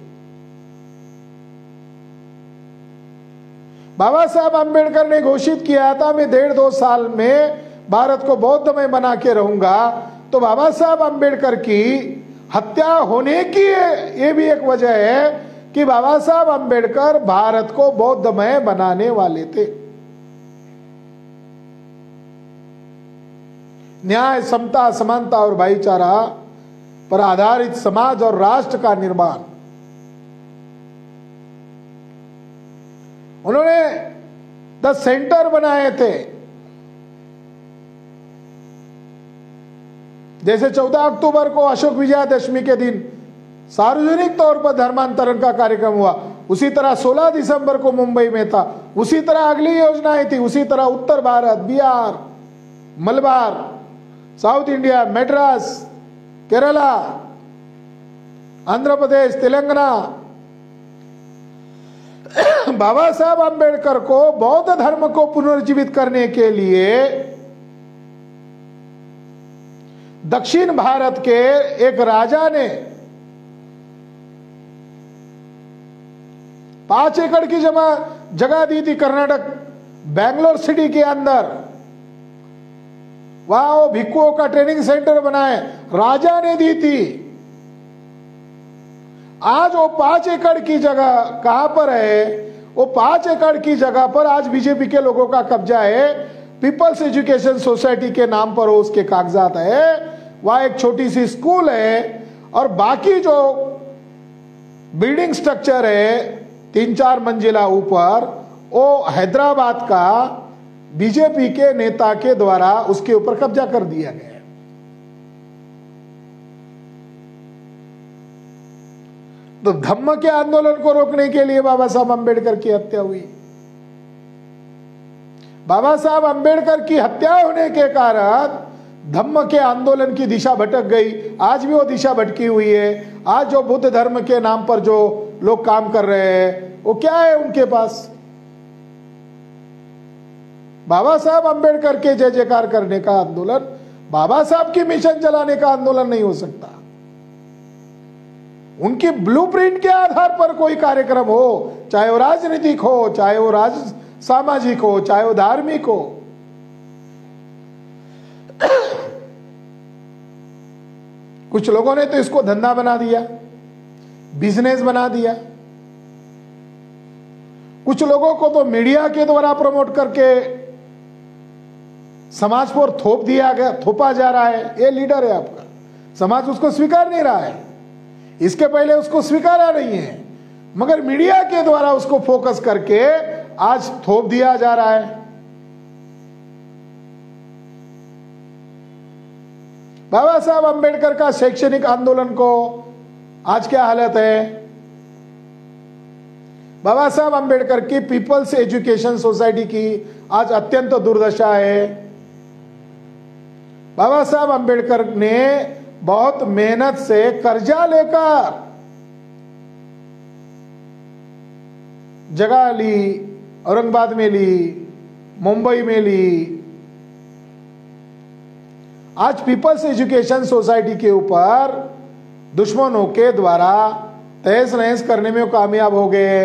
बाबा साहब अंबेडकर ने घोषित किया था मैं डेढ़ दो साल में भारत को बौद्धमय बना के रहूंगा, तो बाबा साहब अंबेडकर की हत्या होने की ये भी एक वजह है कि बाबा साहब अंबेडकर भारत को बौद्धमय बनाने वाले थे। न्याय, समता, समानता और भाईचारा पर आधारित समाज और राष्ट्र का निर्माण उन्होंने द सेंटर बनाए थे। जैसे चौदह अक्टूबर को अशोक विजयादशमी के दिन सार्वजनिक तौर पर धर्मांतरण का कार्यक्रम हुआ, उसी तरह सोलह दिसंबर को मुंबई में था, उसी तरह अगली योजनाएं थी, उसी तरह उत्तर भारत, बिहार, मलबार, साउथ इंडिया, मद्रास, केरला, आंध्र प्रदेश, तेलंगाना। बाबा साहब अंबेडकर को बौद्ध धर्म को पुनर्जीवित करने के लिए दक्षिण भारत के एक राजा ने पांच एकड़ की जमा जगह दी थी कर्नाटक, बैंगलोर सिटी के अंदर। वहां वो भिक्षुओं का ट्रेनिंग सेंटर बनाए, राजा ने दी थी। आज वो पांच एकड़ की जगह कहां पर है? वो पांच एकड़ की जगह पर आज बीजेपी के लोगों का कब्जा है। पीपल्स एजुकेशन सोसाइटी के नाम पर उसके कागजात है। वहां एक छोटी सी स्कूल है और बाकी जो बिल्डिंग स्ट्रक्चर है तीन चार मंजिला ऊपर, वो हैदराबाद का बीजेपी के नेता के द्वारा उसके ऊपर कब्जा कर दिया गया। तो धम्म के आंदोलन को रोकने के लिए बाबा साहब अंबेडकर की हत्या हुई। बाबा साहब अंबेडकर की हत्या होने के कारण धम्म के आंदोलन की दिशा भटक गई। आज भी वो दिशा भटकी हुई है। आज जो बुद्ध धर्म के नाम पर जो लोग काम कर रहे हैं, वो क्या है उनके पास? बाबा साहब अंबेडकर के जय जयकार करने का आंदोलन बाबा साहब की मिशन चलाने का आंदोलन नहीं हो सकता। उनकी ब्लूप्रिंट के आधार पर कोई कार्यक्रम हो, चाहे वो राजनीतिक हो, चाहे वो राज सामाजिक हो, चाहे वो धार्मिक हो। कुछ लोगों ने तो इसको धंधा बना दिया, बिजनेस बना दिया। कुछ लोगों को तो मीडिया के द्वारा प्रमोट करके समाज पर थोप दिया गया, थोपा जा रहा है। ये लीडर है आपका, समाज उसको स्वीकार नहीं रहा है। इसके पहले उसको स्वीकारा नहीं है, मगर मीडिया के द्वारा उसको फोकस करके आज थोप दिया जा रहा है। बाबा साहब अंबेडकर का शैक्षणिक आंदोलन को आज क्या हालत है? बाबा साहब अंबेडकर की पीपल्स एजुकेशन सोसाइटी की आज अत्यंत दुर्दशा है। बाबा साहब अंबेडकर ने बहुत मेहनत से कर्जा लेकर जगह ली, औरंगाबाद में ली, मुंबई में ली। आज पीपल्स एजुकेशन सोसाइटी के ऊपर दुश्मनों के द्वारा तहस नहस करने में वो कामयाब हो गए।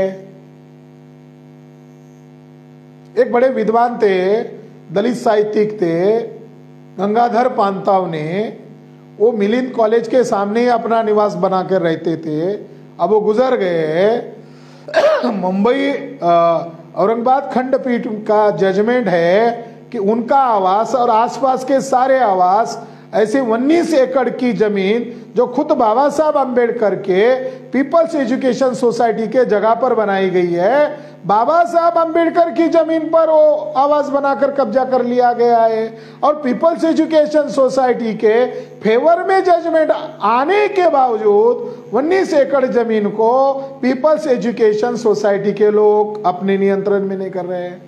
एक बड़े विद्वान थे, दलित साहित्यिक थे, गंगाधर पांताव ने, वो मिलिंद कॉलेज के सामने ही अपना निवास बनाकर रहते थे। अब वो गुजर गए। मुंबई औरंगाबाद खंडपीठ का जजमेंट है कि उनका आवास और आसपास के सारे आवास ऐसे उन्नीस एकड़ की जमीन जो खुद बाबा साहब अंबेडकर के पीपल्स एजुकेशन सोसाइटी के जगह पर बनाई गई है, बाबा साहब अंबेडकर की जमीन पर वो आवास बनाकर कब्जा कर लिया गया है। और पीपल्स एजुकेशन सोसाइटी के फेवर में जजमेंट आने के बावजूद उन्नीस एकड़ जमीन को पीपल्स एजुकेशन सोसाइटी के लोग अपने नियंत्रण में नहीं कर रहे हैं।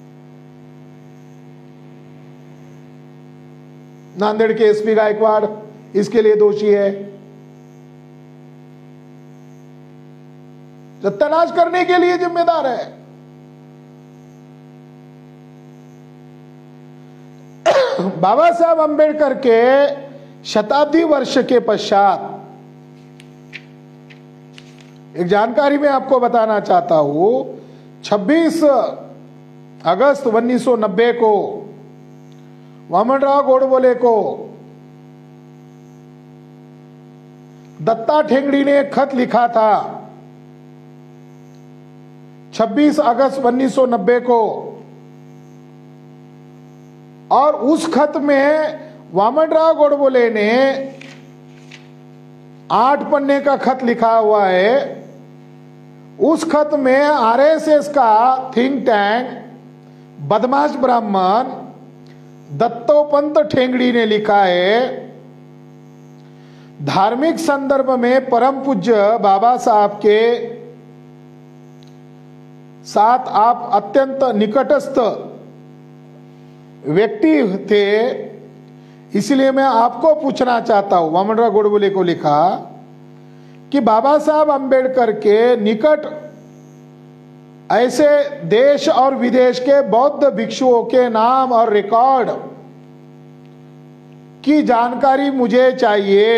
नांदेड़ के एसपी गायकवाड़ इसके लिए दोषी है। सत्यानाश करने के लिए जिम्मेदार है। बाबा साहब अंबेडकर के शताब्दी वर्ष के पश्चात एक जानकारी मैं आपको बताना चाहता हूं। छब्बीस अगस्त उन्नीस सौ नब्बे को वामनराव गोडबोले को दत्ता ठेंगड़ी ने एक खत लिखा था। छब्बीस अगस्त उन्नीस सौ नब्बे को, और उस खत में वामनराव गोडबोले ने आठ पन्ने का खत लिखा हुआ है। उस खत में आरएसएस का थिंक टैंक बदमाश ब्राह्मण दत्तोपंत ठेंगड़ी ने लिखा है, धार्मिक संदर्भ में परम पूज्य बाबा साहब के साथ आप अत्यंत निकटस्थ व्यक्ति थे, इसलिए मैं आपको पूछना चाहता हूं। वामनराव गोडबोले को लिखा कि बाबा साहब अंबेडकर के निकट ऐसे देश और विदेश के बौद्ध भिक्षुओं के नाम और रिकॉर्ड की जानकारी मुझे चाहिए।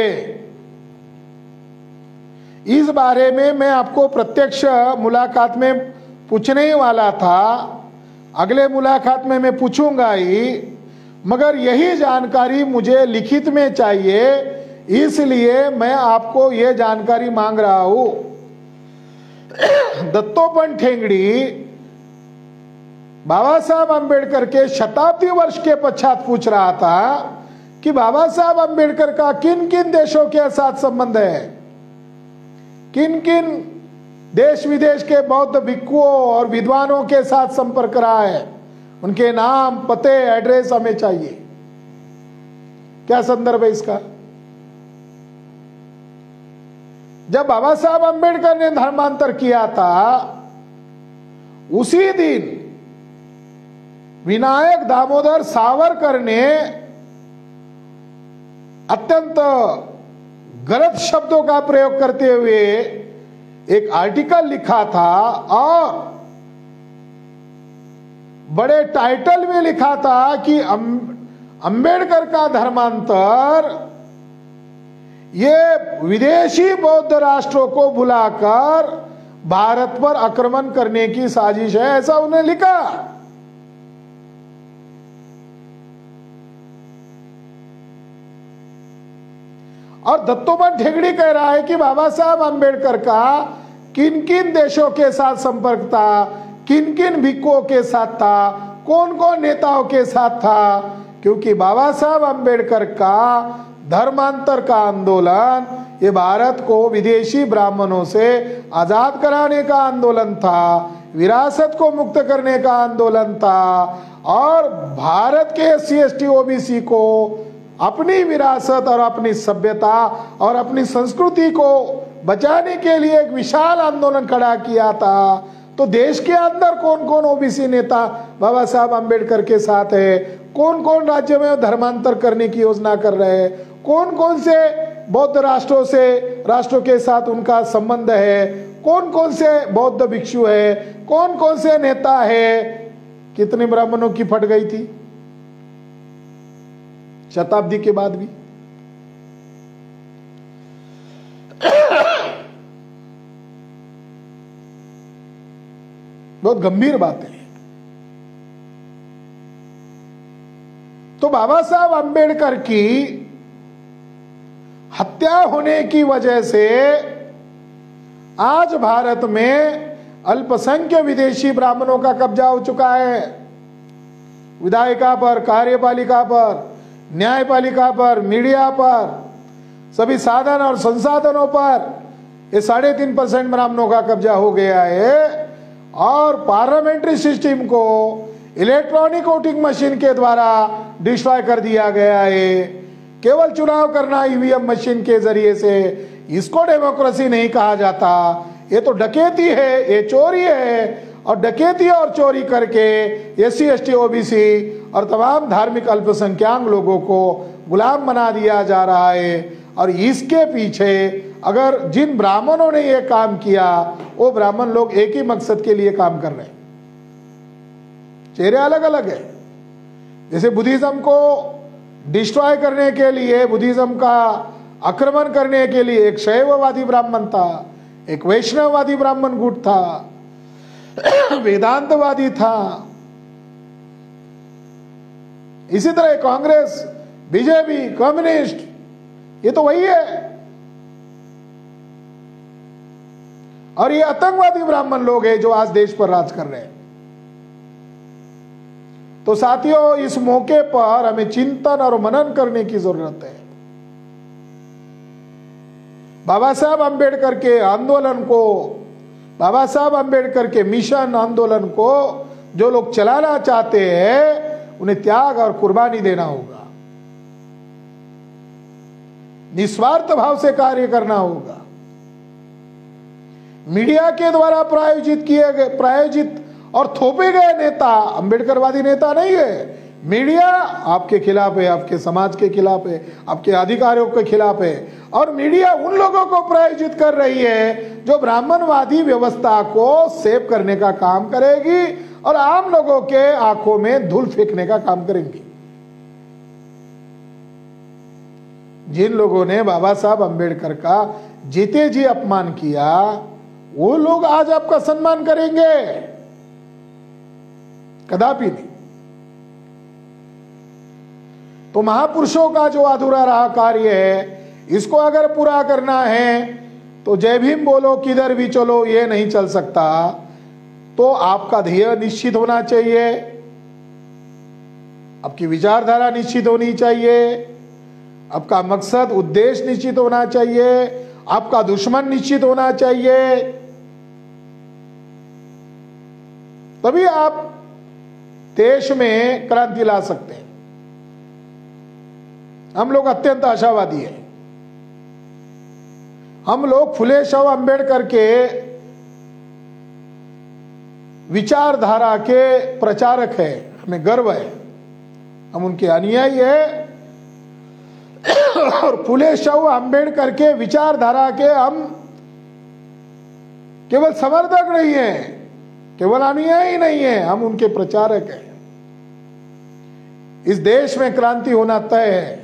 इस बारे में मैं आपको प्रत्यक्ष मुलाकात में पूछने ही वाला था, अगले मुलाकात में मैं पूछूंगा ही, मगर यही जानकारी मुझे लिखित में चाहिए, इसलिए मैं आपको यह जानकारी मांग रहा हूं। दत्तोपंत ठेंगड़ी बाबा साहब अंबेडकर के शताब्दी वर्ष के पश्चात पूछ रहा था कि बाबा साहब अंबेडकर का किन किन देशों के साथ संबंध है, किन किन देश विदेश के बौद्ध भिक्षुओं और विद्वानों के साथ संपर्क रहा है, उनके नाम, पते, एड्रेस हमें चाहिए। क्या संदर्भ है इसका? जब बाबा साहब अंबेडकर ने धर्मांतर किया था, उसी दिन विनायक दामोदर सावरकर ने अत्यंत गलत शब्दों का प्रयोग करते हुए एक आर्टिकल लिखा था और बड़े टाइटल में लिखा था कि अंबेडकर का धर्मांतर ये विदेशी बौद्ध राष्ट्रों को बुलाकर भारत पर आक्रमण करने की साजिश है, ऐसा उन्हें लिखा। और दत्तोपंत ठेंगड़ी कह रहा है कि बाबा साहब अंबेडकर का किन किन देशों के साथ संपर्क था, किन किन भिक्षुओं के साथ था, कौन कौन नेताओं के साथ था, क्योंकि बाबा साहब अंबेडकर का धर्मांतर का आंदोलन ये भारत को विदेशी ब्राह्मणों से आजाद कराने का आंदोलन था, विरासत को मुक्त करने का आंदोलन था, और भारत के S C S T O B C को अपनी विरासत और अपनी सभ्यता और अपनी संस्कृति को बचाने के लिए एक विशाल आंदोलन खड़ा किया था। तो देश के अंदर कौन कौन ओबीसी नेता बाबा साहब अंबेडकर के साथ है, कौन कौन राज्य में धर्मांतर करने की योजना कर रहे हैं, कौन कौन से बौद्ध राष्ट्रों से राष्ट्रों के साथ उनका संबंध है, कौन कौन से बौद्ध भिक्षु है, कौन कौन से नेता है, कितने ब्राह्मणों की फट गई थी शताब्दी के बाद भी। बहुत गंभीर बातें हैं। तो बाबा साहब अंबेडकर की हत्या होने की वजह से आज भारत में अल्पसंख्य विदेशी ब्राह्मणों का कब्जा हो चुका है। विधायिका पर, कार्यपालिका पर, न्यायपालिका पर, मीडिया पर, सभी साधन और संसाधनों पर ये साढ़े तीन परसेंट ब्राह्मणों का कब्जा हो गया है। और पार्लियामेंट्री सिस्टम को इलेक्ट्रॉनिक वोटिंग मशीन के द्वारा डिस्ट्रॉय कर दिया गया है। केवल चुनाव करना ईवीएम मशीन के जरिए से, इसको डेमोक्रेसी नहीं कहा जाता। ये तो डकैती है, ये चोरी है, और डकैती और चोरी करके S C S T O B C और तमाम धार्मिक अल्पसंख्यक लोगों को गुलाम बना दिया जा रहा है। और इसके पीछे अगर जिन ब्राह्मणों ने ये काम किया वो ब्राह्मण लोग एक ही मकसद के लिए काम कर रहे हैं, चेहरे अलग अलग है। जैसे बुद्धिज्म को डिस्ट्रॉय करने के लिए, बुद्धिज्म का आक्रमण करने के लिए एक शैववादी ब्राह्मण था, एक वैष्णववादी ब्राह्मण गुट था, वेदांतवादी था। इसी तरह कांग्रेस, बीजेपी, कम्युनिस्ट, ये तो वही है। और ये आतंकवादी ब्राह्मण लोग हैं जो आज देश पर राज कर रहे हैं। तो साथियों, इस मौके पर हमें चिंतन और मनन करने की जरूरत है। बाबा साहब अंबेडकर के आंदोलन को, बाबा साहब अंबेडकर के मिशन आंदोलन को जो लोग चलाना चाहते हैं, उन्हें त्याग और कुर्बानी देना होगा, निस्वार्थ भाव से कार्य करना होगा। मीडिया के द्वारा प्रायोजित किए गए, प्रायोजित और थोपे गए नेता अंबेडकरवादी नेता नहीं है। मीडिया आपके खिलाफ है, आपके समाज के खिलाफ है, आपके अधिकारों के खिलाफ है। और मीडिया उन लोगों को प्रायोजित कर रही है जो ब्राह्मणवादी व्यवस्था को सेव करने का काम करेगी और आम लोगों के आंखों में धूल फेंकने का काम करेंगी। जिन लोगों ने बाबा साहब अंबेडकर का जीते जी अपमान किया, वो लोग आज आपका सम्मान करेंगे? कदापि नहीं। तो महापुरुषों का जो अधूरा रहा कार्य है, इसको अगर पूरा करना है तो जय भीम बोलो किधर भी चलो ये नहीं चल सकता। तो आपका ध्येय निश्चित होना चाहिए, आपकी विचारधारा निश्चित होनी चाहिए, आपका मकसद उद्देश्य निश्चित होना चाहिए, आपका दुश्मन निश्चित होना चाहिए। तभी आप देश में क्रांति ला सकते हैं। हम लोग अत्यंत आशावादी हैं। हम लोग फुले शाह अंबेडकर के विचारधारा के प्रचारक हैं, हमें गर्व है, हम उनके अनुयायी हैं। और फुले शाह अंबेडकर के विचारधारा के हम केवल समर्थक नहीं हैं, केवल अनुयायी नहीं है, हम उनके प्रचारक हैं। इस देश में क्रांति होना तय है।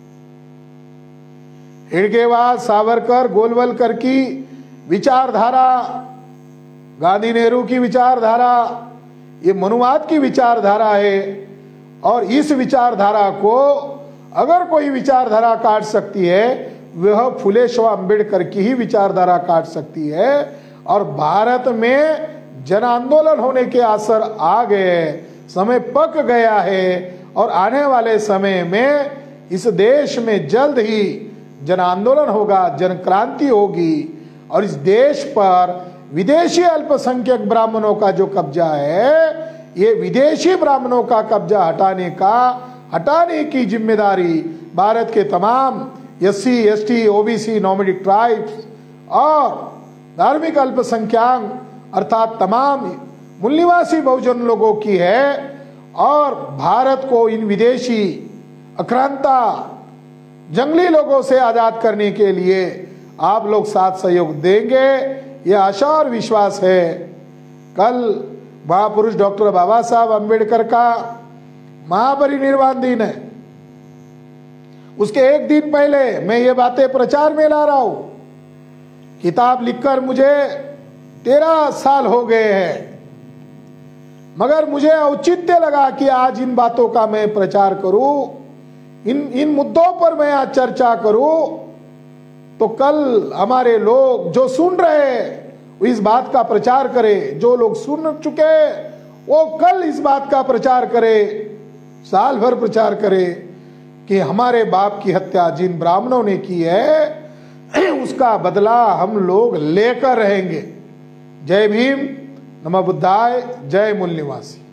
हेडगेवार, सावरकर, गोलवलकर की विचारधारा, गांधी नेहरू की विचारधारा, ये मनुवाद की विचारधारा है। और इस विचारधारा को अगर कोई विचारधारा काट सकती है, वह फुले शाह अंबेडकर की ही विचारधारा काट सकती है। और भारत में जन आंदोलन होने के असर आ गए, समय पक गया है। और आने वाले समय में इस देश में जल्द ही जन आंदोलन होगा, जन क्रांति होगी। और इस देश पर विदेशी अल्पसंख्यक ब्राह्मणों का जो कब्जा है, ये विदेशी ब्राह्मणों का कब्जा हटाने का हटाने की जिम्मेदारी भारत के तमाम S C, S T, O B C, nomadic tribes और धार्मिक अल्पसंख्यक अर्थात तमाम मूल निवासी बहुजन लोगों की है। और भारत को इन विदेशी आक्रांता जंगली लोगों से आजाद करने के लिए आप लोग साथ सहयोग देंगे, यह आशा और विश्वास है। कल महापुरुष डॉक्टर बाबा साहब अंबेडकर का महापरिनिर्वाण दिन है। उसके एक दिन पहले मैं ये बातें प्रचार में ला रहा हूं। किताब लिखकर मुझे तेरह साल हो गए हैं, मगर मुझे औचित्य लगा कि आज इन बातों का मैं प्रचार करूं, इन इन मुद्दों पर मैं आज चर्चा करूं। तो कल हमारे लोग जो सुन रहे वो इस बात का प्रचार करें, जो लोग सुन चुके वो कल इस बात का प्रचार करें, साल भर प्रचार करें कि हमारे बाप की हत्या जिन ब्राह्मणों ने की है उसका बदला हम लोग लेकर रहेंगे। जय भीम, नमः बुद्धाय, जय मूल निवासी।